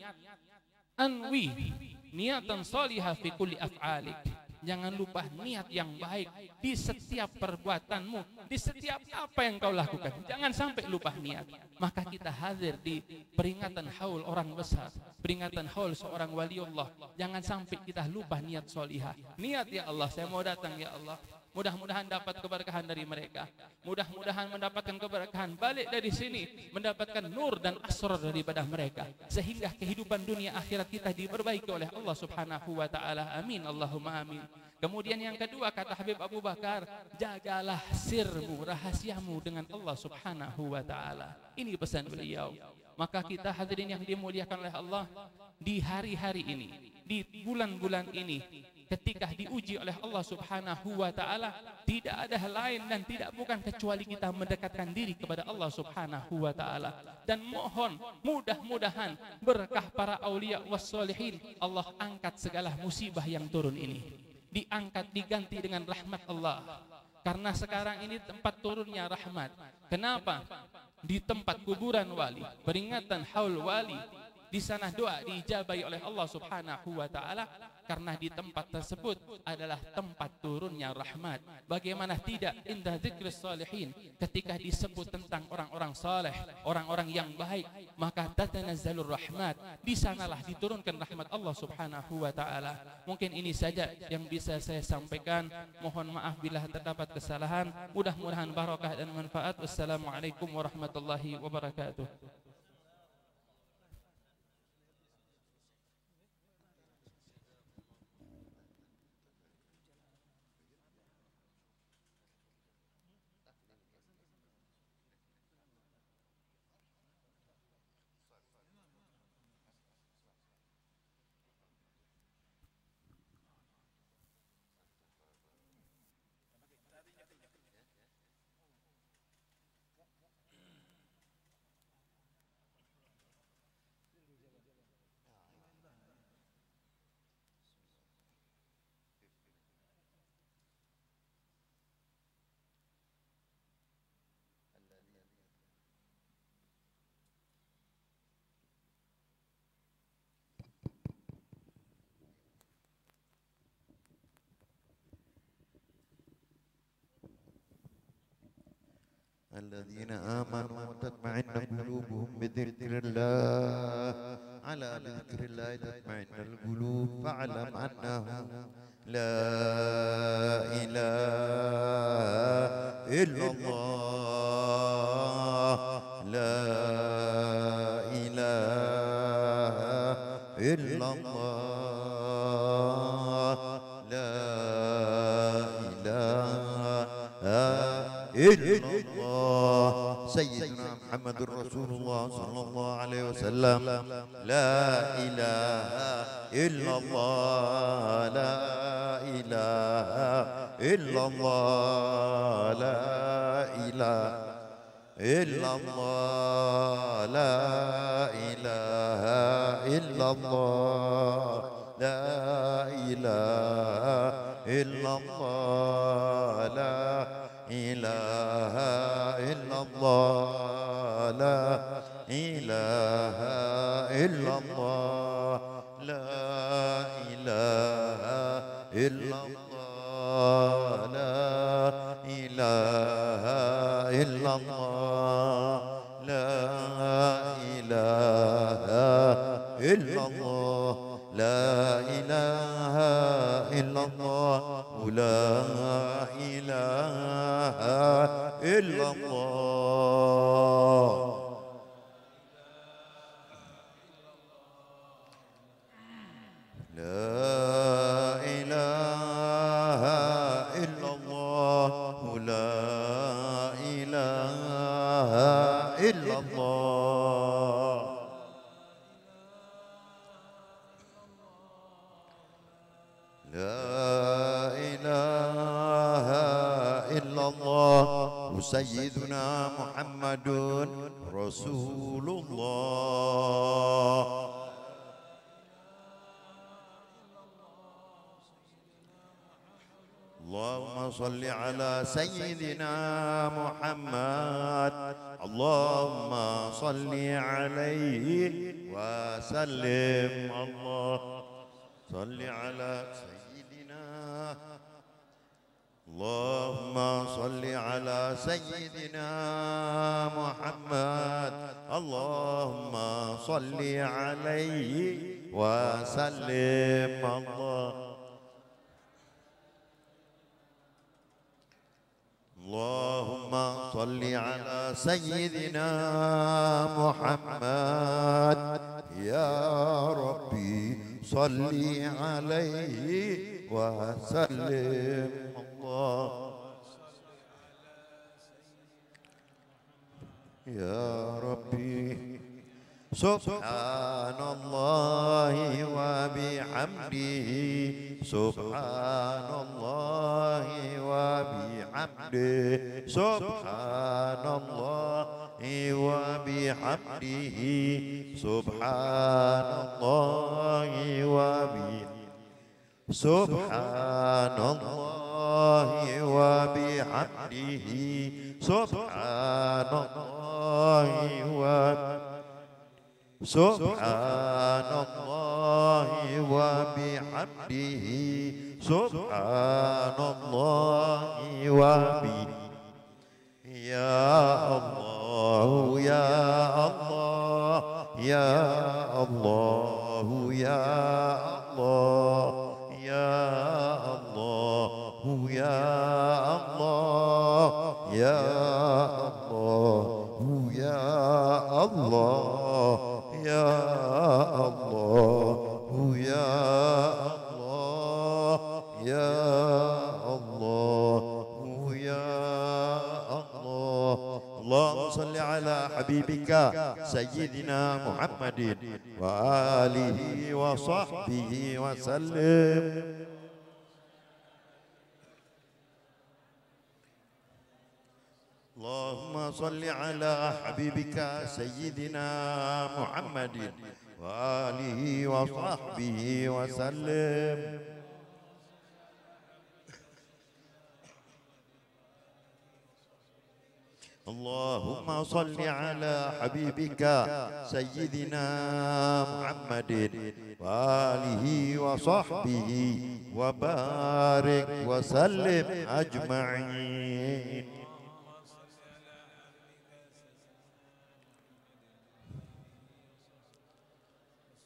[SPEAKER 12] Anwi niatan salihah fi kulli af'alik. Jangan lupa niat yang baik di setiap perbuatanmu, di setiap apa yang kau lakukan. Jangan sampai lupa niat. Maka kita hadir di peringatan haul orang besar, peringatan haul seorang waliullah. Jangan sampai kita lupa niat solihah. Niat, ya Allah, saya mau datang, ya Allah. Mudah-mudahan dapat keberkahan dari mereka. Mudah-mudahan mendapatkan keberkahan balik dari sini, mendapatkan nur dan asrar daripada mereka, sehingga kehidupan dunia akhirat kita diperbaiki oleh Allah Subhanahu wa taala. Amin, Allahumma amin. Kemudian yang kedua, kata Habib Abu Bakar, jagalah sirmu, rahasiamu dengan Allah Subhanahu wa taala. Ini pesan beliau. Maka kita hadirin yang dimuliakan oleh Allah, di hari-hari ini, di bulan-bulan ini, ketika diuji oleh Allah Subhanahu wa taala, tidak ada hal lain dan tidak bukan kecuali kita mendekatkan diri kepada Allah Subhanahu wa taala. Dan mohon mudah-mudahan berkah para aulia wassalihin, Allah angkat segala musibah yang turun ini. Diangkat, diganti dengan rahmat Allah. Karena sekarang ini tempat turunnya rahmat. Kenapa? Di tempat kuburan wali, peringatan haul wali, di sana doa diijabahi oleh Allah Subhanahu wa taala, karena di tempat tersebut adalah tempat turunnya rahmat. Bagaimana tidak indah dzikris salihin, ketika disebut tentang orang-orang saleh, orang-orang yang baik, maka tatanazzalur rahmat, di sanalah diturunkan rahmat Allah Subhanahu wa taala. Mungkin ini saja yang bisa saya sampaikan. Mohon maaf bila terdapat kesalahan. Mudah-mudahan barakah dan manfaat. Wassalamualaikum warahmatullahi wabarakatuh.
[SPEAKER 13] الذين آمنوا وتطمئن قلوبهم بذكر الله على بذكر الله تطمئن القلوب فاعلم أنه لا إله إلا الله لا إله إلا الله لا إله إلا الله سيدنا محمد رسول الله صلى الله عليه وسلم لا إله إلا الله لا إله إلا الله لا إله إلا الله لا إله إلا الله لا إله إلا الله لا إله إلا الله لا إله إلا الله لا إله إلا الله لا إله إلا الله لا إله إلا الله لا إله إلا الله لا إله إلا الله لا إله إلا الله لا إله إلا الله لا إله إلا الله سيدنا محمد رسول الله اللهم صل على سيدنا محمد اللهم صل عليه وسلم الله صل على سيدنا اللهم صل على سيدنا محمد اللهم صل عليه وسلم الله اللهم صل على سيدنا محمد يا ربي صل عليه وسلم الله يا ربي سبحان الله وبحمده سبحان الله وبحمده سبحان الله وبحمده سبحان الله وبحمده سبحان الله وبحمده سبحان الله وبحمده سبحان الله وبحمده سبحان الله وبحمده يا الله يا الله يا الله يا الله يا الله يا الله يا الله يا الله يا الله يا الله يا الله يا الله اللهم صل على حبيبك سيدنا محمد وآله وصحبه وسلم اللهم صل على حبيبك سيدنا محمد وآله وصحبه وسلم اللهم صل على حبيبك سيدنا محمد وآله وصحبه وبارك وسلم أجمعين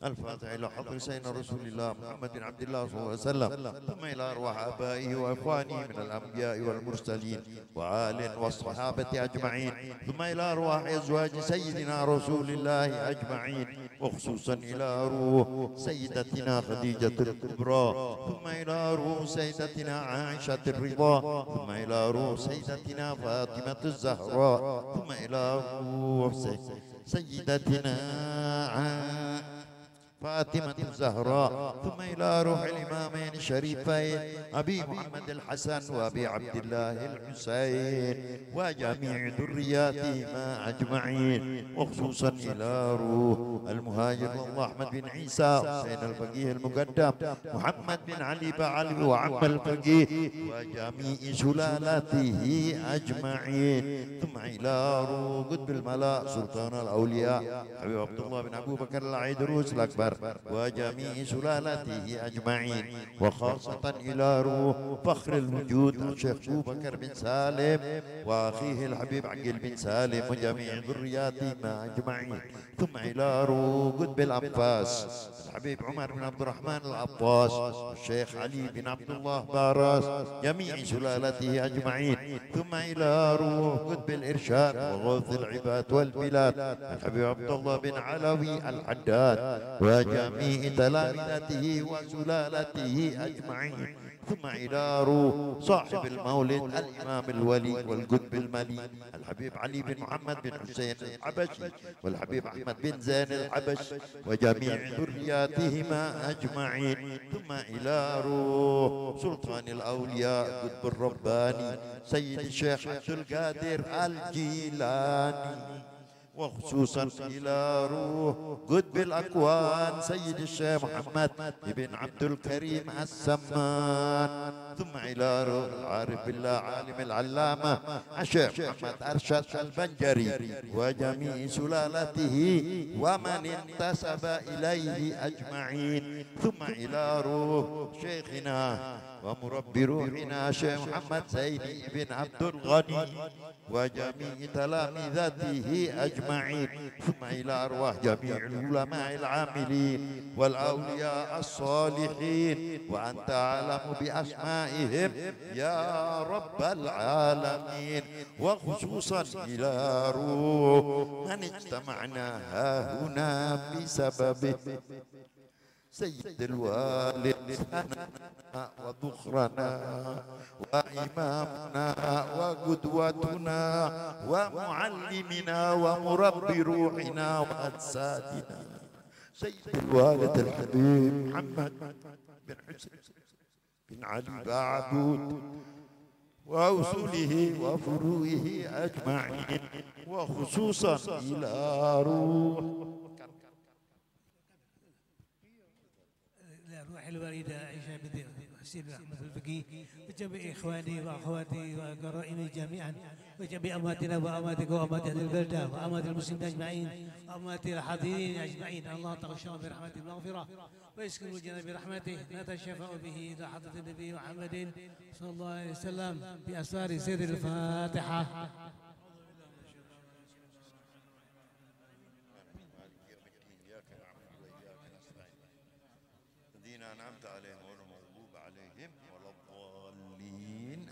[SPEAKER 13] الفاتح إلى حضر سيدنا رسول الله محمد بن عبد الله صلى الله عليه وسلم، ثم إلى أرواح آبائه وإخوانه من الأنبياء والمرسلين وآل والصحابة أجمعين، ثم إلى أرواح أزواج سيدنا رسول الله أجمعين، وخصوصا إلى روح سيدتنا خديجة الكبرى، ثم إلى روح سيدتنا عائشة الرضا، ثم إلى روح سيدتنا فاطمة الزهراء، ثم إلى روح سيدتنا فاطمة الزهراء، ثم إلى روح الإمامين الشريفين أبي محمد الحسن وأبي عبد الله الحسين وجميع ذرياتهما أجمعين، وخصوصا إلى روح المهاجر الله أحمد بن عيسى حسين الفقيه المقدم محمد بن علي بعلي وعم الفقيه وجميع سلالته أجمعين، ثم إلى روح قطب الملاء سلطان الأولياء حبيب عبد الله بن أبو بكر العيدروس الأكبر وجميع سلالته أجمعين، وخاصة إلى روح فخر الوجود الشيخ أبو بكر بن سالم وأخيه الحبيب عقيل بن سالم وجميع ذرياتهما أجمعين، ثم إلى روح قطب الأنفاس الحبيب عمر بن عبد الرحمن العباس الشيخ علي بن عبد الله باراس جميع سلالته أجمعين، ثم إلى روح قطب الإرشاد وغوث العباد والبلاد الحبيب عبد الله بن علوي الحداد وجميع تلامذته وسلالته أجمعين، ثم إلى روح صاحب المولد الإمام الولي والقطب الملي الحبيب علي بن محمد بن حسين الحبشي والحبيب أحمد بن زين الحبش وجميع ذرياتهما أجمعين، ثم إلى روح سلطان الأولياء قطب الرباني سيد الشيخ عبد القادر الجيلاني، وخصوصا إلى روح قطب الأكوان سيد الشيخ محمد بن عبد الكريم السمان، ثم إلى روح العارف بالله عالم العلامة الشيخ محمد أرشد البنجري وجميع سلالته ومن انتسب إليه أجمعين، ثم إلى روح شيخنا ومربي روحنا شيخ محمد زين بن عبد الغني وجميع تلامذته أجمعين، ثم إلى أرواح جميع العلماء العاملين والأولياء الصالحين وأنت أعلم بأسمائهم يا رب العالمين، وخصوصا إلى روح من اجتمعنا هنا بسببه سيد الوالد سننا وذخرنا وإمامنا وقدوتنا ومعلمنا ومربي روحنا وأجسادنا سيد الوالد الحبيب محمد بن حسين بن علي بعبود وأصوله وفروعه أجمعين، وخصوصا إلى روح
[SPEAKER 1] روح الوالدة عائشة بنت حسين أحمد الفقيه وجميع إخواني وأخواتي وقرائني جميعا وجميع أمواتنا وأمواتكم وأموات أهل البلدة وأموات المسلمين أجمعين وأموات الحاضرين أجمعين، الله تغشاهم برحمته المغفرة ويسكن الجنة برحمته، نتشفع به إلى حضرة النبي محمد صلى الله عليه وسلم بأسرار سر الفاتحة.
[SPEAKER 13] أنعمت عليهم غير المغضوب عليهم ولا الضالين.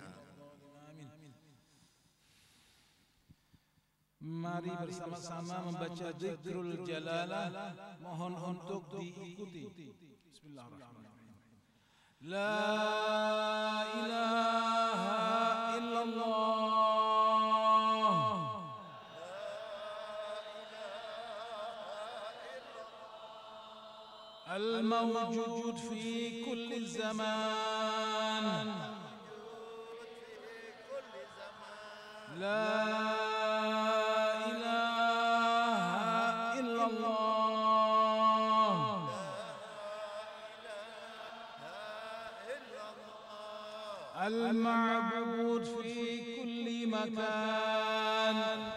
[SPEAKER 3] Mari bersama-sama membaca Zikrul Jalalah, mohon untuk diikuti. Bismillahirrahmanirrahim. La ilaha illallah الموجود في كل زمان، لا إله إلا الله المعبود في كل مكان،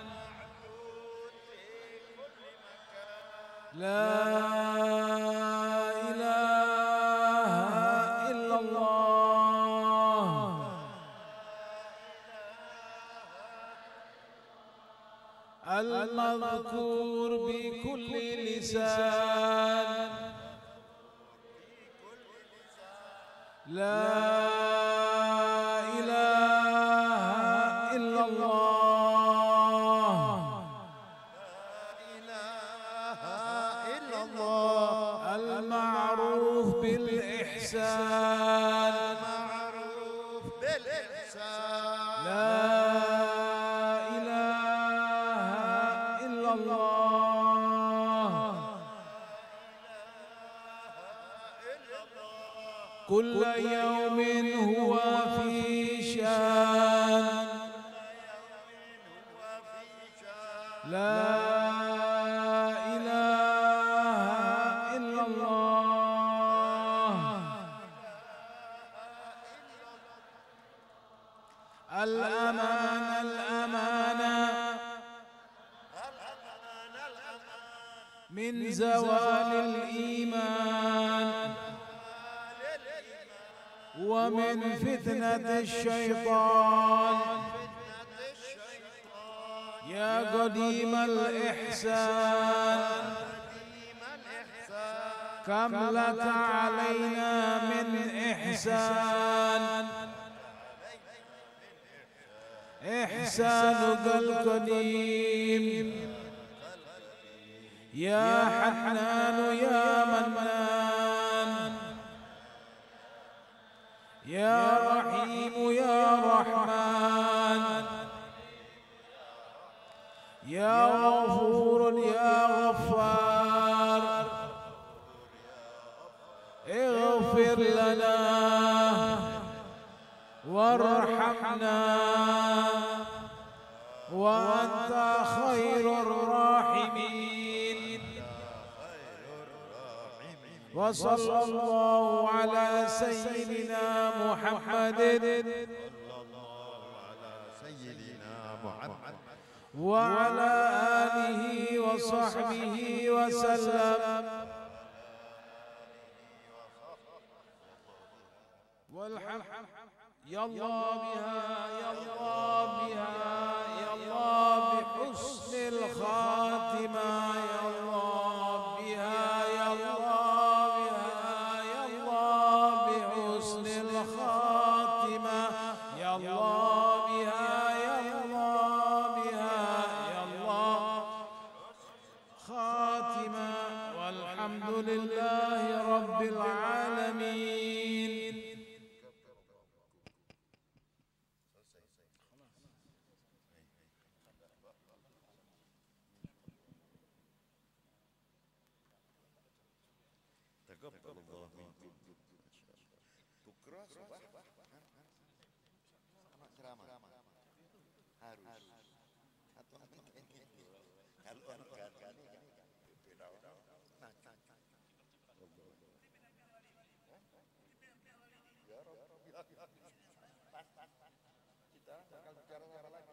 [SPEAKER 3] لا المذكور بكل لسان،
[SPEAKER 10] لا إله إلا الله المعروف بالإحسان لا إله إلا الله كل يوم هو في شان لا إله إلا الله الأمان الأمانة من زوال الإيمان ومن فتنة الشيطان يا قديم الإحسان كم لك علينا من إحسان إحسانك القديم يا حنان يا منان يا رحيم يا رحمن يا غفور يا غفار اغفر لنا وارحمنا وأنت خير الراحمين وصلى الله على سيدنا محمد وعلى آله وصحبه وسلم والحمد يا الله بها يا الله بها يا الله بحسن الخاتمة يا الله بها يا الله بها يا الله بحسن الخاتمة يا الله بها يا الله بها يا الله خاتمة والحمد لله رب العالمين.
[SPEAKER 13] تقبل الله منكم. بكرة صباح sama ceramah harus atau kalau orang kan beda orang ya Rob kita bakal bicara lagi.